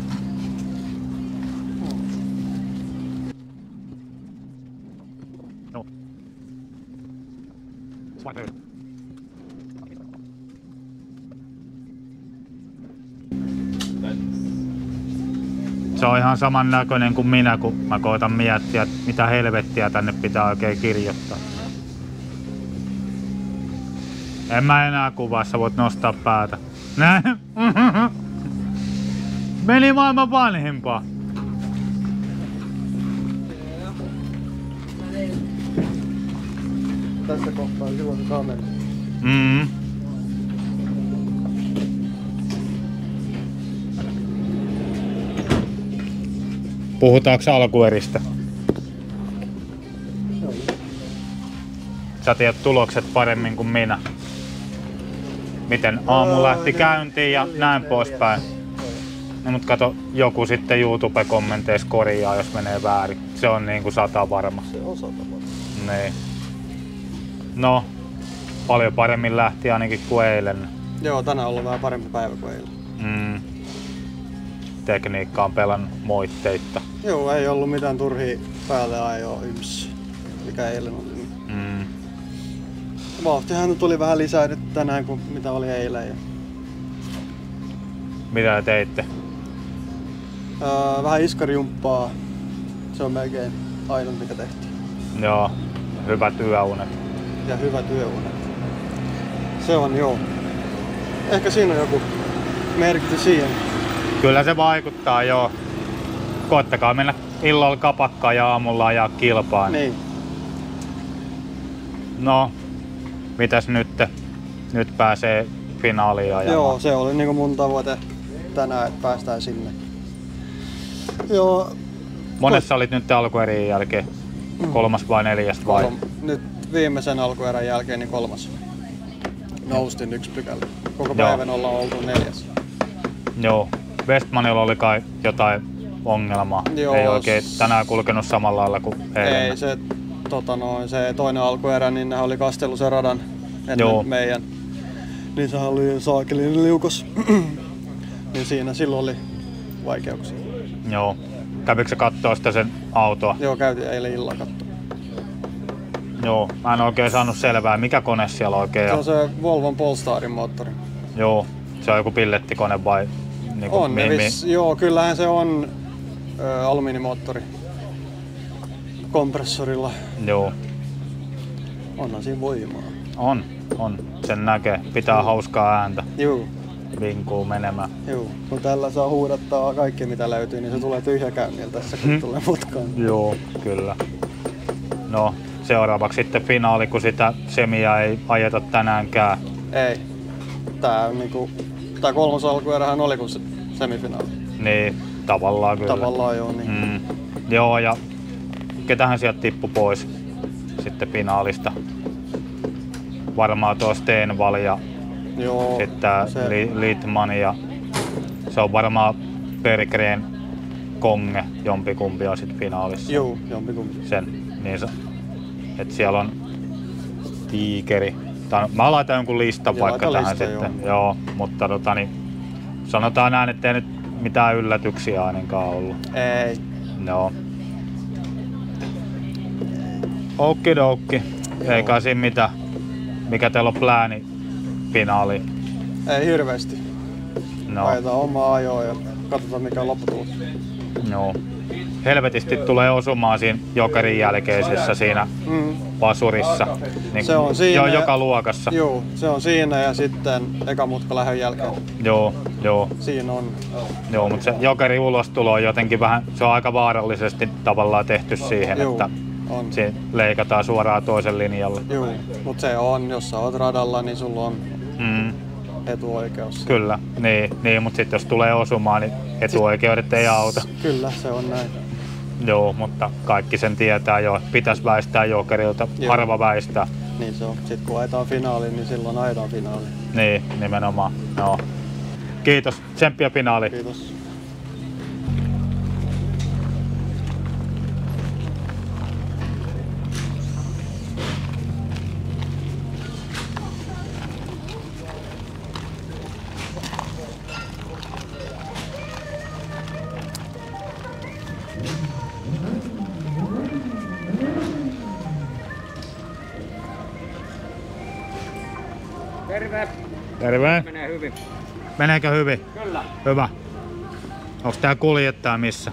No. Se on ihan saman näköinen kuin minä, kun mä koitan miettiä, että mitä helvettiä tänne pitää oikein kirjoittaa. En mä enää kuvaa, sä voit nostaa päätä. Näin. Meni maailman vanhimpaa. Tässä kohtaa silloin se saa mennä. Puhutaanko alkueristä? Sä tiedät tulokset paremmin kuin minä. Miten aamu lähti käyntiin ja näin poispäin. No, mut kato, joku sitten YouTube-kommenteissa korjaa, jos menee väärin. Se on niinku 100 varma. Se on 100 varma. Niin. No, paljon paremmin lähti ainakin kuin eilen. Joo, tänään on ollut vähän parempi päivä kuin eilen. Tekniikka on pelannut moitteitta. Joo, ei ollut mitään turhia päälle ajoa yms, mikä eilen oli. Vauhtihan tuli vähän lisää nyt tänään kuin mitä oli eilen. Mitä teitte? Vähän iskarjumppaa. Se on melkein ainoa mikä tehtiin. Joo, hyvät yöunet. Ja hyvät yöunet. Se on joo. Ehkä siinä on joku merkitys siihen. Kyllä se vaikuttaa joo. Koittakaa mennä illalla kapakkaan ja aamulla ajaa kilpaa. Niin. No, mitäs nyt? Nyt pääsee finaaliin ajamaan. Joo, se oli niinku mun tavoite tänään, että päästään sinne. Joo. Monessa olit nyt alkuerien jälkeen? 3. vai 4. vai? Nyt viimeisen alkuerän jälkeen niin 3. Noustin 1 pykälä. Koko päivän ollaan oltu 4. Joo. Westmanilla oli kai jotain ongelmaa. Joo, ei oikein tänään kulkenut samalla lailla kuin eilen. Ei, se toinen alkuerä, niin ne oli kastellut sen radan ennen niin sehän oli saakelin liukas. Niin siinä silloin oli vaikeuksia. Joo. Kävikö sä kattoo sitä sen autoa? Joo, käytiin eilen illalla kattoo. Joo, mä en oikein saanut selvää, mikä kone siellä oikein on. Se on se Volvon Polestarin moottori. Joo, se on joku pillettikone vai? Niin on, joo, kyllähän se on alumiinimoottori kompressorilla. Joo. Onhan siinä voimaa. On. Sen näkee. Pitää hauskaa ääntä. Joo. Vinkuu menemään. Joo, kun tällä saa huudattaa kaikki mitä löytyy, niin se tulee tyhjäkäynnillä tässä kun tulee mutkaan. Joo, kyllä. No, seuraavaksi sitten finaali, kun sitä semiä ei ajeta tänäänkään. Ei. Tää kolmas alkuerähän oli kuin se semifinaali. Niin, tavallaan kyllä. Tavallaan joo, niin. Joo, ja ketähän sieltä tippui pois sitten finaalista? Varmaan tuo Stenvall ja joo, sitten Lidman ja se on varmaan Berggren, Konge, jompikumpi on sitten finaalissa. Joo, jompikumpi. Sen, niin että siellä on Tiikeri. Mä laitan jonkun listan vaikka tähän sitten. Joo, mutta niin, sanotaan näin, ettei nyt mitään yllätyksiä ainakaan ollut. Ei. Joo. Okidoki. Eikä siinä mitään. Mikä teillä on plääni finaali? Ei hirveästi. No. Ajetaan omaa ajoa ja katsotaan mikä on lopputulos. Joo. Helvetisti tulee osumaan siinä Jokerin jälkeisessä siinä pasurissa. Niin se on siinä. Joka luokassa. Joo, se on siinä ja sitten eka mutka lähön jälkeen. Joo. Siinä on. Joo, mutta se Jokerin ulostulo on jotenkin vähän, se on aika vaarallisesti tavallaan tehty siihen, että se leikataan suoraan toisen linjalle. Joo, mutta se on, jos sä oot radalla, niin sulla on etuoikeus. Kyllä, niin mutta sitten jos tulee osumaan, niin etuoikeudet ei auta. Kyllä, se on näin. Joo, mutta kaikki sen tietää jo, että pitäisi väistää Jokerilta, harva väistää. Niin se on. Sitten kun ajetaan finaaliin, niin silloin ajetaan finaaliin. Niin, nimenomaan. No. Kiitos, tsemppiä finaaliin. Kiitos. Terve. Terve. Menee hyvin. Meneekö hyvin? Kyllä. Hyvä. Onks tää kuljettaja missä?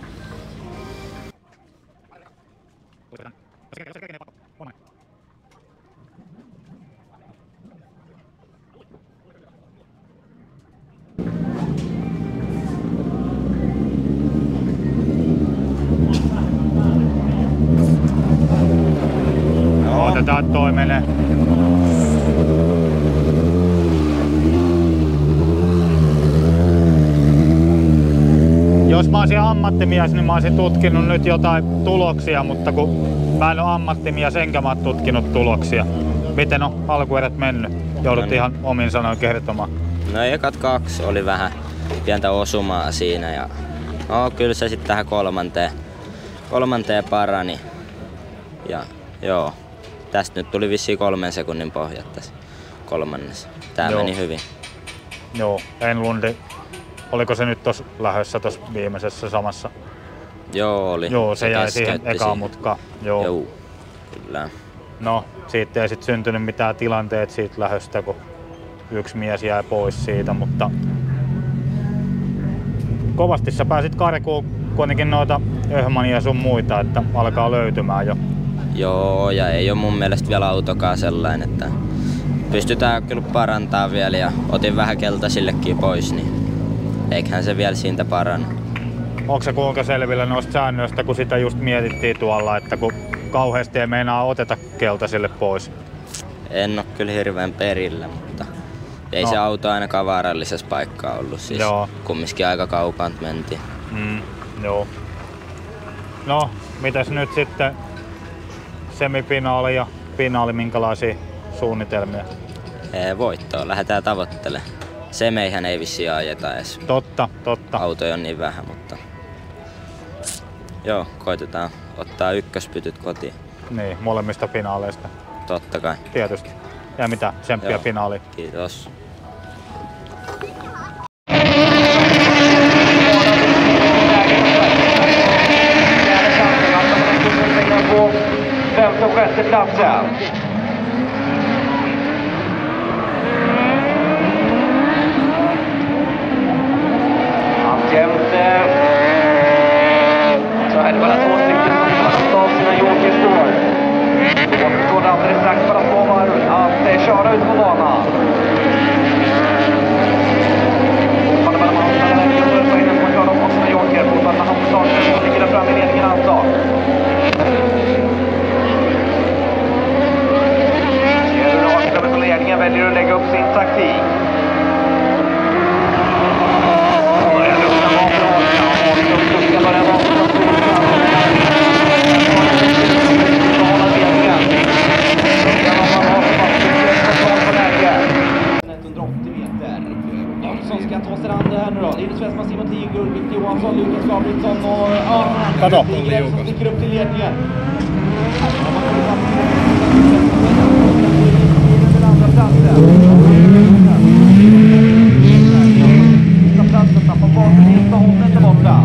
Otetaan toi menee. Jos mä olisin ammattimies, niin mä olisin tutkinut nyt jotain tuloksia, mutta kun mä en ole ammattimies enkä mä ole tutkinut tuloksia. Miten on alkuerät mennyt? Joudut ihan omin sanoin kertomaan. No ekat 2 oli vähän pientä osumaa siinä ja kyllä se sitten tähän kolmanteen parani. Ja joo, tästä nyt tuli vissiin 3 sekunnin pohjat tässä kolmannessa. Tää meni hyvin. Joo, Enlundi. Oliko se nyt tuossa lähdössä tuossa viimeisessä samassa? Joo, oli. Joo, se jäi siihen ekaan mutkaan. Joo, kyllä. No, siitä ei sit syntynyt mitään tilanteet siitä lähdöstä, kun yksi mies jäi pois siitä, mutta kovasti sä pääsit karkuun kuitenkin noita Öhmania sun muita, että alkaa löytymään jo. Joo, ja ei ole mun mielestä vielä autokaan sellainen, että pystytään kyllä parantamaan vielä ja otin vähän keltaisillekin pois, niin eiköhän se vielä siitä parannu. Onko se kuinka selvillä noista säännöistä, kun sitä just mietittiin tuolla, että kun kauheasti ei meinaa oteta keltaisille pois? En ole kyllä hirveän perillä, mutta ei se auto ainakaan vaarallisessa paikkaa ollut. Siis kumminkin aika kaukaan mentiin. Joo. No, mitäs nyt sitten semifinaali ja finaali, minkälaisia suunnitelmia? Voittoa lähdetään tavoittelemaan. Semeihän ei vissiin ajeta edes. Totta. Autoja on niin vähän, mutta joo, koitetaan ottaa ykköspytyt kotiin. Niin, molemmista finaaleista. Totta kai. Tietysti. Ja mitä, tsemppiä finaaliin. Kiitos. Femte och sjätte platsen. Alltjämt så är det bara 2 stycken som tar sina jokerspår. Då återstår det alldeles strax bara 2 varv att köra ut på banan. Fortfarande bara man ska in och köra på sina joker. Fortfarande Hamstarten som ligger där framme i ledningen alltså. Ledningen väljer att lägga upp sin taktik. Jansson ska ta sig an det här nu då. Linus Westman, Simon Tigerguld, Victor Johansson, Lukas Gabrielsson och Nygren som sticker upp till ledningen. Platsen tappar bakom Nilsson, Holmen är borta.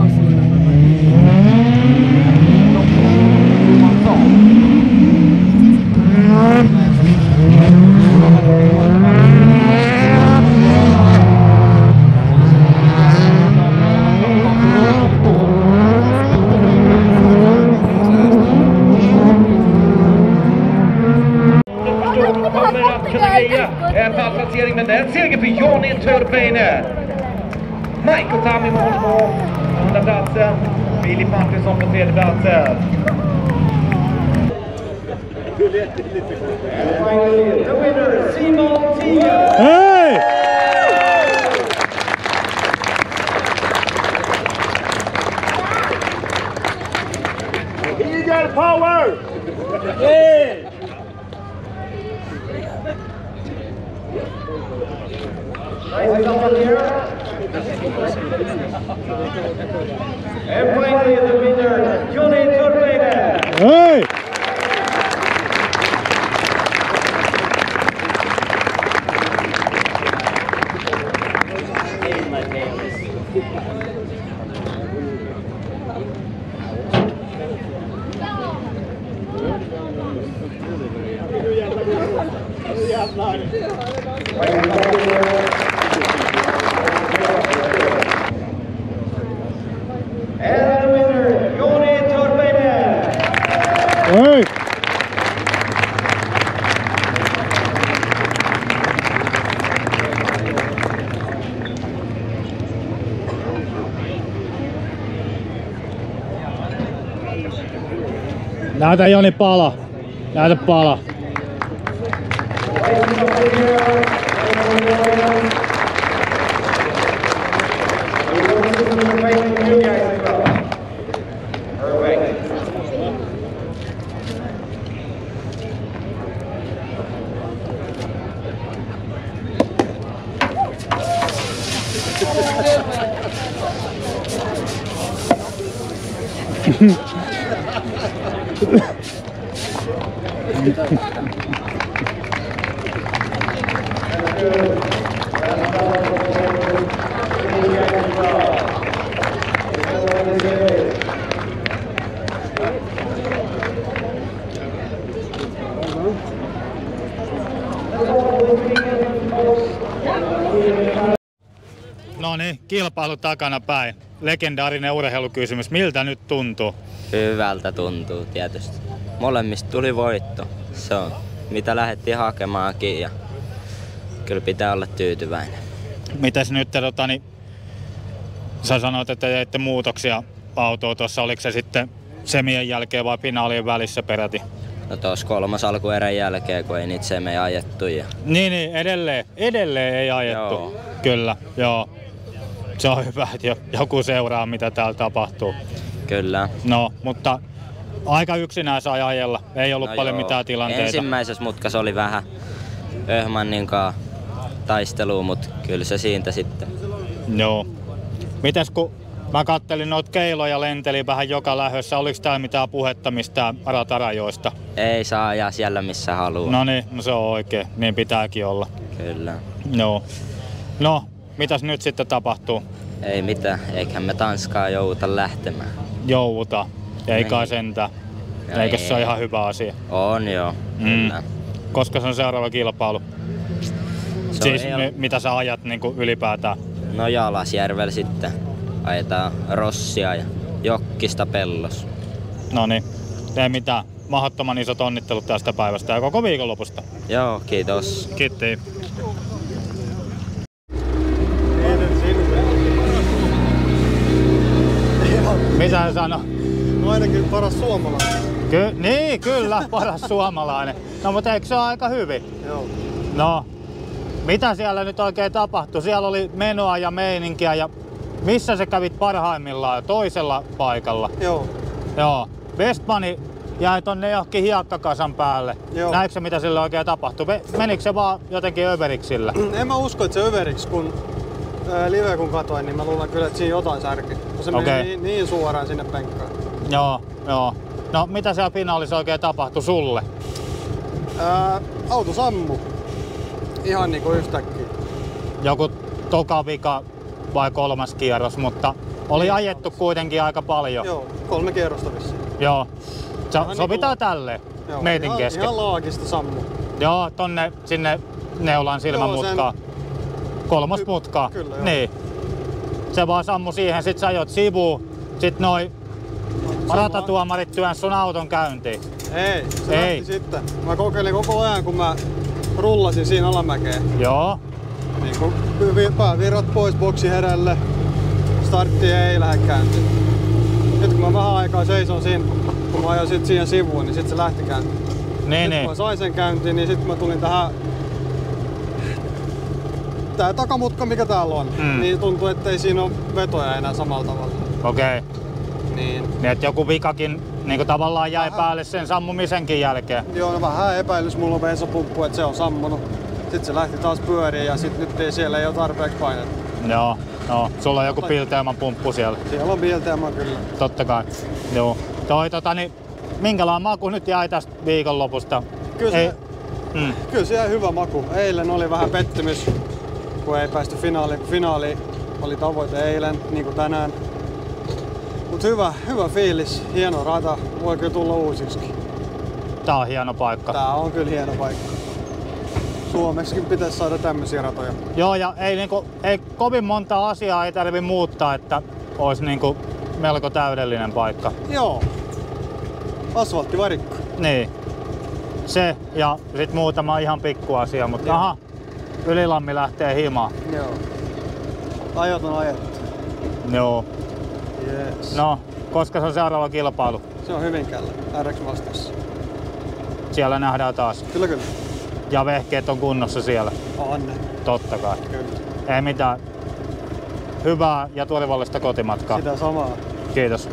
En pallplacering, men det är en seger för Johnny Törbeine. Michael Tam i mål på andra platsen. Filip Martinsson på tredje platsen. And finally, the winner, Simon Tiger. Hey! Eagle power! Hey! Nice up here. And finally the winner, Johnny Törbeine. Hey! And the winner, Johnny Törbeine. Hey! Näytä Joni pala. Näytä pala. No niin, kilpailu takana päin. Legendaarinen urheilukysymys. Miltä nyt tuntuu? Hyvältä tuntuu tietysti. Molemmista tuli voitto. Se on mitä lähdettiin hakemaankin ja kyllä pitää olla tyytyväinen. Mitäs nyt, sä sanoit, että teitte muutoksia autoon tuossa. Oliko se sitten semien jälkeen vai finaalien välissä peräti? No tuossa 3. alkuerän jälkeen, kun ei niitä semejä ajettu. Ja... Niin, edelleen ei ajettu. Joo. Kyllä, joo. Se on hyvä, että joku seuraa, mitä täällä tapahtuu. Kyllä. No, mutta aika yksinään sai ajella. Ei ollut paljon mitään tilanteita. Ensimmäisessä mutkassa oli vähän Öhmannin kanssa taistelua, mutta kyllä se siitä sitten. Joo. Mitäs kun Mä kattelin noita keiloja lenteli vähän joka lähössä. Oliko täällä mitään puhetta mistään ratarajoista? Ei saa ajaa siellä missä haluaa. No niin, no se on oikein. Niin pitääkin olla. Kyllä. No, mitäs nyt sitten tapahtuu? Ei mitään, eiköhän me Tanskaa jouduta lähtemään. Jouduta. Ei kai sentään. Eikö se ole ihan hyvä asia? On joo. Kyllä. Koska se on seuraava kilpailu? Se siis mitä sä ajat niin kuin ylipäätään? No Jalasjärvellä sitten. Ajetaan Rossia ja Jokkista Pellos. Noniin. Ei mitään. Mahdottoman isot onnittelut tästä päivästä ja koko viikonlopusta. Joo, kiitos. Kiitti. Mitä hän sanoi? No ainakin paras suomalainen. Niin, kyllä, paras suomalainen. No mutta eikö se ole aika hyvin? Joo. No, mitä siellä nyt oikein tapahtui? Siellä oli menoa ja meininkiä ja missä sä kävit parhaimmillaan? Toisella paikalla? Joo. Joo. Westmani jäi tonne johonkin hiekkakasan päälle. Joo. Näetkö sä mitä sille oikein tapahtui? Menikö se vaan jotenkin överiksi sillä? En mä usko, että se överiksi, kun live kun katoin, niin mä luulen kyllä, että siinä jotain särki. Se meni niin suoraan sinne penkkaan. Joo. No mitä siellä finaalissa oikein tapahtui sulle? Auto sammu. Ihan niinku yhtäkkiä. Joku toka vika vai 3. kierros, mutta oli ajettu kuitenkin aika paljon. Joo, 3 kierrosta vissiin. Joo. Sovitaan niinku tälleen meitin kesken. Ihan laagista sammu. Joo, tonne sinne neulan silmämutkaan. 3. mutkaa. Kyllä, joo. Niin. Se vaan sammu siihen, sit sä ajot sivuun. Sit noi ratatuomarit työns sun auton käyntiin. Ei, se lähti sitten. Mä kokeilin koko ajan, kun mä rullasin siinä alamäkeen. Joo. Niin kun päävirrat pois, boksi herälle. Startti ei lähde käyntiin. Nyt kun mä vähän aikaa seison siinä, kun mä ajoin sit siihen sivuun, niin sit se lähti käyntiin. Niin. Kun mä sain sen käyntiin, niin sit mä tulin tähän... Tää takamutka, mikä täällä on, niin tuntuu, ettei siinä ole vetoja enää samalla tavalla. Okei. Niin. Et joku vikakin niin tavallaan jäi päälle sen sammumisenkin jälkeen. Joo, no vähän epäilys mulla on bensapumppu, että se on sammunut. Sitten se lähti taas pyöriin ja sit nyt siellä ei ole tarpeeksi painetta. Joo, sulla on joku Bilteeman pumppu siellä. Siellä on Bilteeman kyllä. Totta kai. Joo. Minkälainen maku nyt jäi tästä viikonlopusta? Kyllä se jäi hyvä maku. Eilen oli vähän pettymys, kun ei päästy finaaliin. Finaali oli tavoite eilen, niin kuin tänään. Mut hyvä fiilis, hieno rata, voi kyllä tulla uusiksi. Tää on hieno paikka. Tää on kyllä hieno paikka. Suomessakin pitäisi saada tämmöisiä ratoja. Joo, ja ei kovin monta asiaa ei tarvi muuttaa, että olisi melko täydellinen paikka. Joo. Asfalttivarikko. Niin. Se ja sit muutama ihan pikku asia, mutta aha, Ylilammi lähtee himaan. Joo. Ajot on ajettu. Joo. Yes. No, koska se on seuraava kilpailu? Se on Hyvinkäällä, RX Masters. Siellä nähdään taas. Kyllä. Ja vehkeet on kunnossa siellä? On ne. Totta kai. Kyllä. Ei mitään. Hyvää ja turvallista kotimatkaa. Sitä samaa. Kiitos.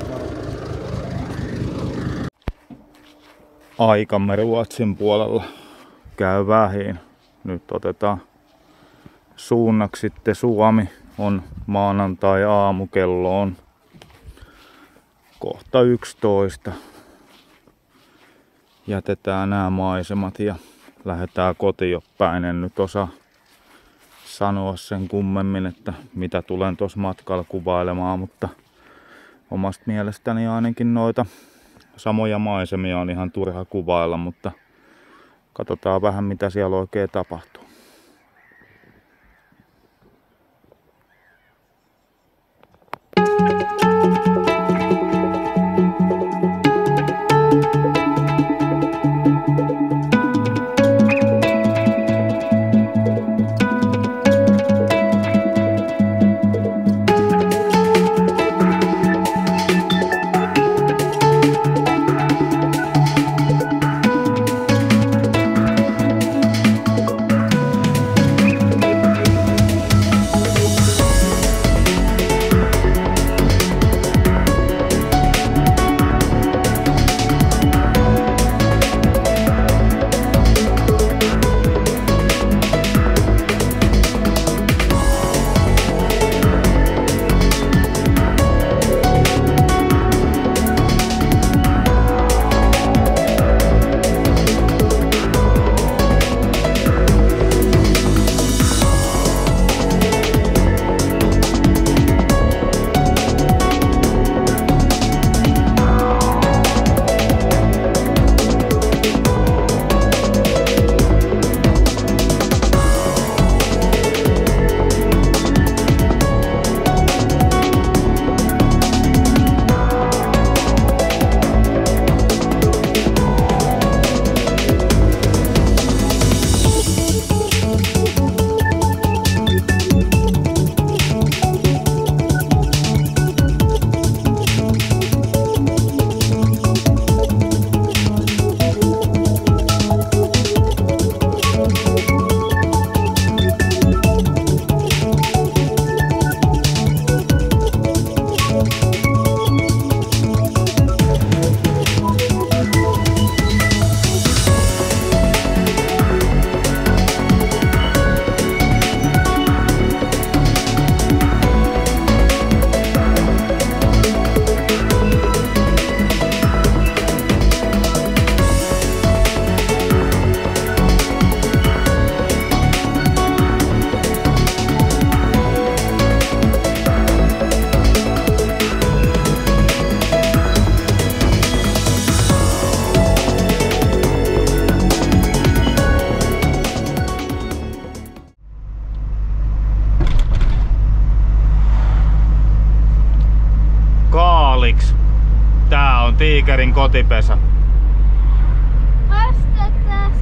Aikamme Ruotsin puolella käy vähin. Nyt otetaan suunnaksi sitten Suomi. On maanantai-aamu, kello on kohta 11. Jätetään nämä maisemat ja lähdetään kotiin päin. En nyt osaa sanoa sen kummemmin, että mitä tulen tuossa matkalla kuvailemaan, mutta omasta mielestäni ainakin noita samoja maisemia on ihan turha kuvailla, mutta katsotaan vähän mitä siellä oikein tapahtuu. tiikerin kotipesä. Vasta tässä.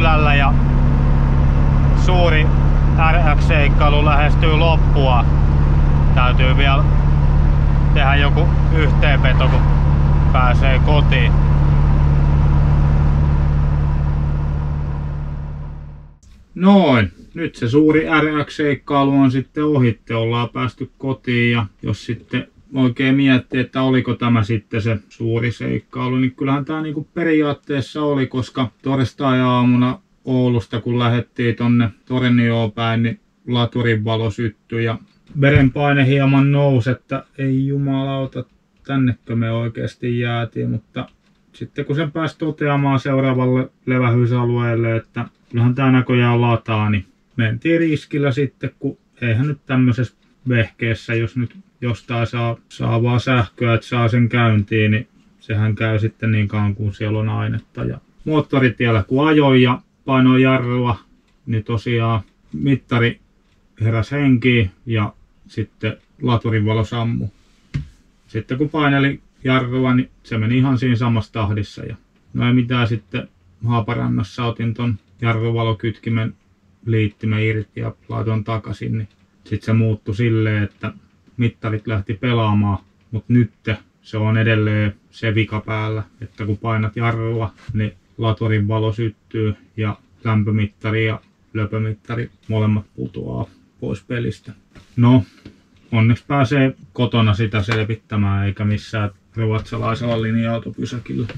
kylällä ja suuri RX-seikkailu lähestyy loppua. Täytyy vielä tehdä joku yhteenveto, kun pääsee kotiin. Noin, nyt se suuri RX-seikkailu on sitten ohitte, ollaan päästy kotiin ja jos sitten oikein miettii, että oliko tämä sitten se suuri seikkailu, niin kyllähän tämä niinku periaatteessa oli, koska torstai-aamuna Oulusta kun lähdettiin tonne Tornioon päin, niin laturin valo syttyi ja verenpaine hieman nousi, että ei jumalauta, tännekö me oikeasti jäätiin, mutta sitten kun sen pääsi toteamaan seuraavalle levähyysalueelle, että kyllähän tää näköjään lataa, niin mentiin riskillä sitten, kun eihän nyt tämmöisessä vehkeessä, jos nyt jostain saa vaan sähköä, että saa sen käyntiin, niin sehän käy sitten niin kauan kuin siellä on ainetta. Ja moottoritiellä kun ajoin ja painoin jarrua, niin tosiaan mittari heräsi henkiin ja sitten laturin valo sammui. Sitten kun paineli jarrua, niin se meni ihan siinä samassa tahdissa. Ja no ei mitään, sitten Haaparannassa otin ton jarruvalokytkimen liittimen irti ja laitoin takaisin, niin sitten se muuttui silleen, että mittarit lähti pelaamaan, mutta nyt se on edelleen se vika päällä, että kun painat jarrua, niin laturin valo syttyy ja lämpömittari ja löpömittari molemmat putoaa pois pelistä. No, onneksi pääsee kotona sitä selvittämään eikä missään ruotsalaisella linja-autopysäkillä.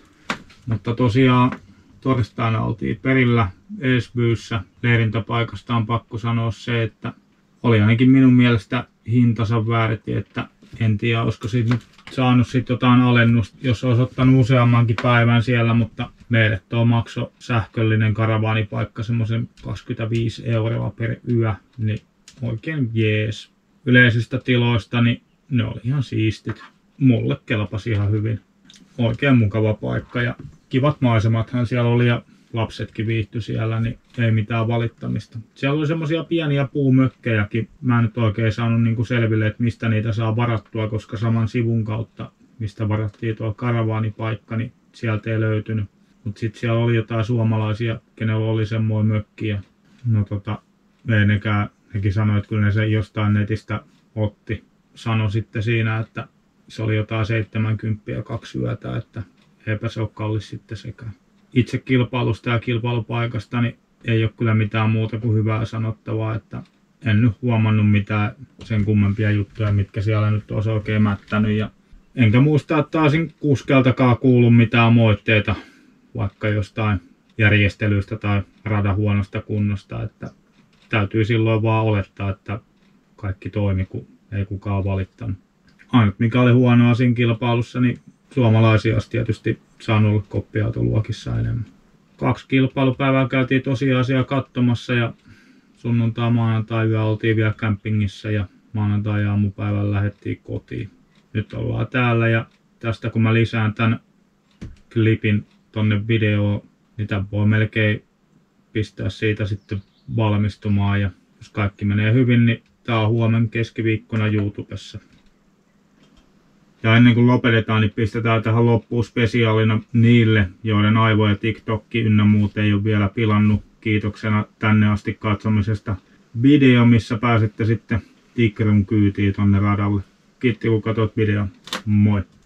Mutta tosiaan torstaina oltiin perillä Eesbyyssä. Leirintäpaikasta on pakko sanoa se, että oli ainakin minun mielestä hintansa vääräti, että en tiedä olisiko siitä nyt saanut sit jotain alennusta, jos olisi ottanut useammankin päivän siellä, mutta meille tuo maksoi sähköllinen karavaanipaikka semmoisen 25 € per yö, niin oikein jees. Yleisistä tiloista, niin ne oli ihan siistit. Mulle kelpasi ihan hyvin. Oikein mukava paikka ja kivat maisemathan siellä oli ja lapsetkin viihtyi siellä, niin ei mitään valittamista. Siellä oli semmosia pieniä puumökkejäkin. Mä en nyt oikein saanut niinku selville, että mistä niitä saa varattua, koska saman sivun kautta, mistä varattiin tuo karavaanipaikka, niin sieltä ei löytynyt. Mutta sitten siellä oli jotain suomalaisia, kenellä oli semmoinen mökki. Ja no ei nekin sanoi, että kyllä ne sen jostain netistä otti. Sano sitten siinä, että se oli jotain 70 ja 2 yötä, että eipä se ole kallis sitten sekään. Itse kilpailusta ja kilpailupaikasta niin ei ole kyllä mitään muuta kuin hyvää sanottavaa, että en nyt huomannut mitään sen kummempia juttuja, mitkä siellä nyt olisi oikein mättänyt. Ja enkä muista, että taisin kuskeltakaan kuulu mitään moitteita, vaikka jostain järjestelyistä tai radan huonosta kunnosta, että täytyy silloin vaan olettaa, että kaikki toimi, kun ei kukaan valittanut. Ainut mikä oli huonoa siinä kilpailussa, niin suomalaisia olisi tietysti saanut olla koppiautoluokissa enemmän. 2 kilpailupäivää käytiin tosiaan katsomassa ja sunnuntai-maanantai yö oltiin vielä campingissa ja maanantai-aamupäivällä lähdettiin kotiin. Nyt ollaan täällä ja tästä kun mä lisään tän klipin tonne videoon, niin tämän voi melkein pistää siitä sitten valmistumaan ja jos kaikki menee hyvin, niin tää on huomenna keskiviikkona YouTubessa. Ja ennen kuin lopetetaan, niin pistetään tähän loppuun spesiaalina niille, joiden aivoja TikTokki ynnä muut ei ole vielä pilannut. Kiitoksena tänne asti katsomisesta video, missä pääsette sitten Tigrun kyytiin tonne radalle. Kiitti kun katsot videon. Moi!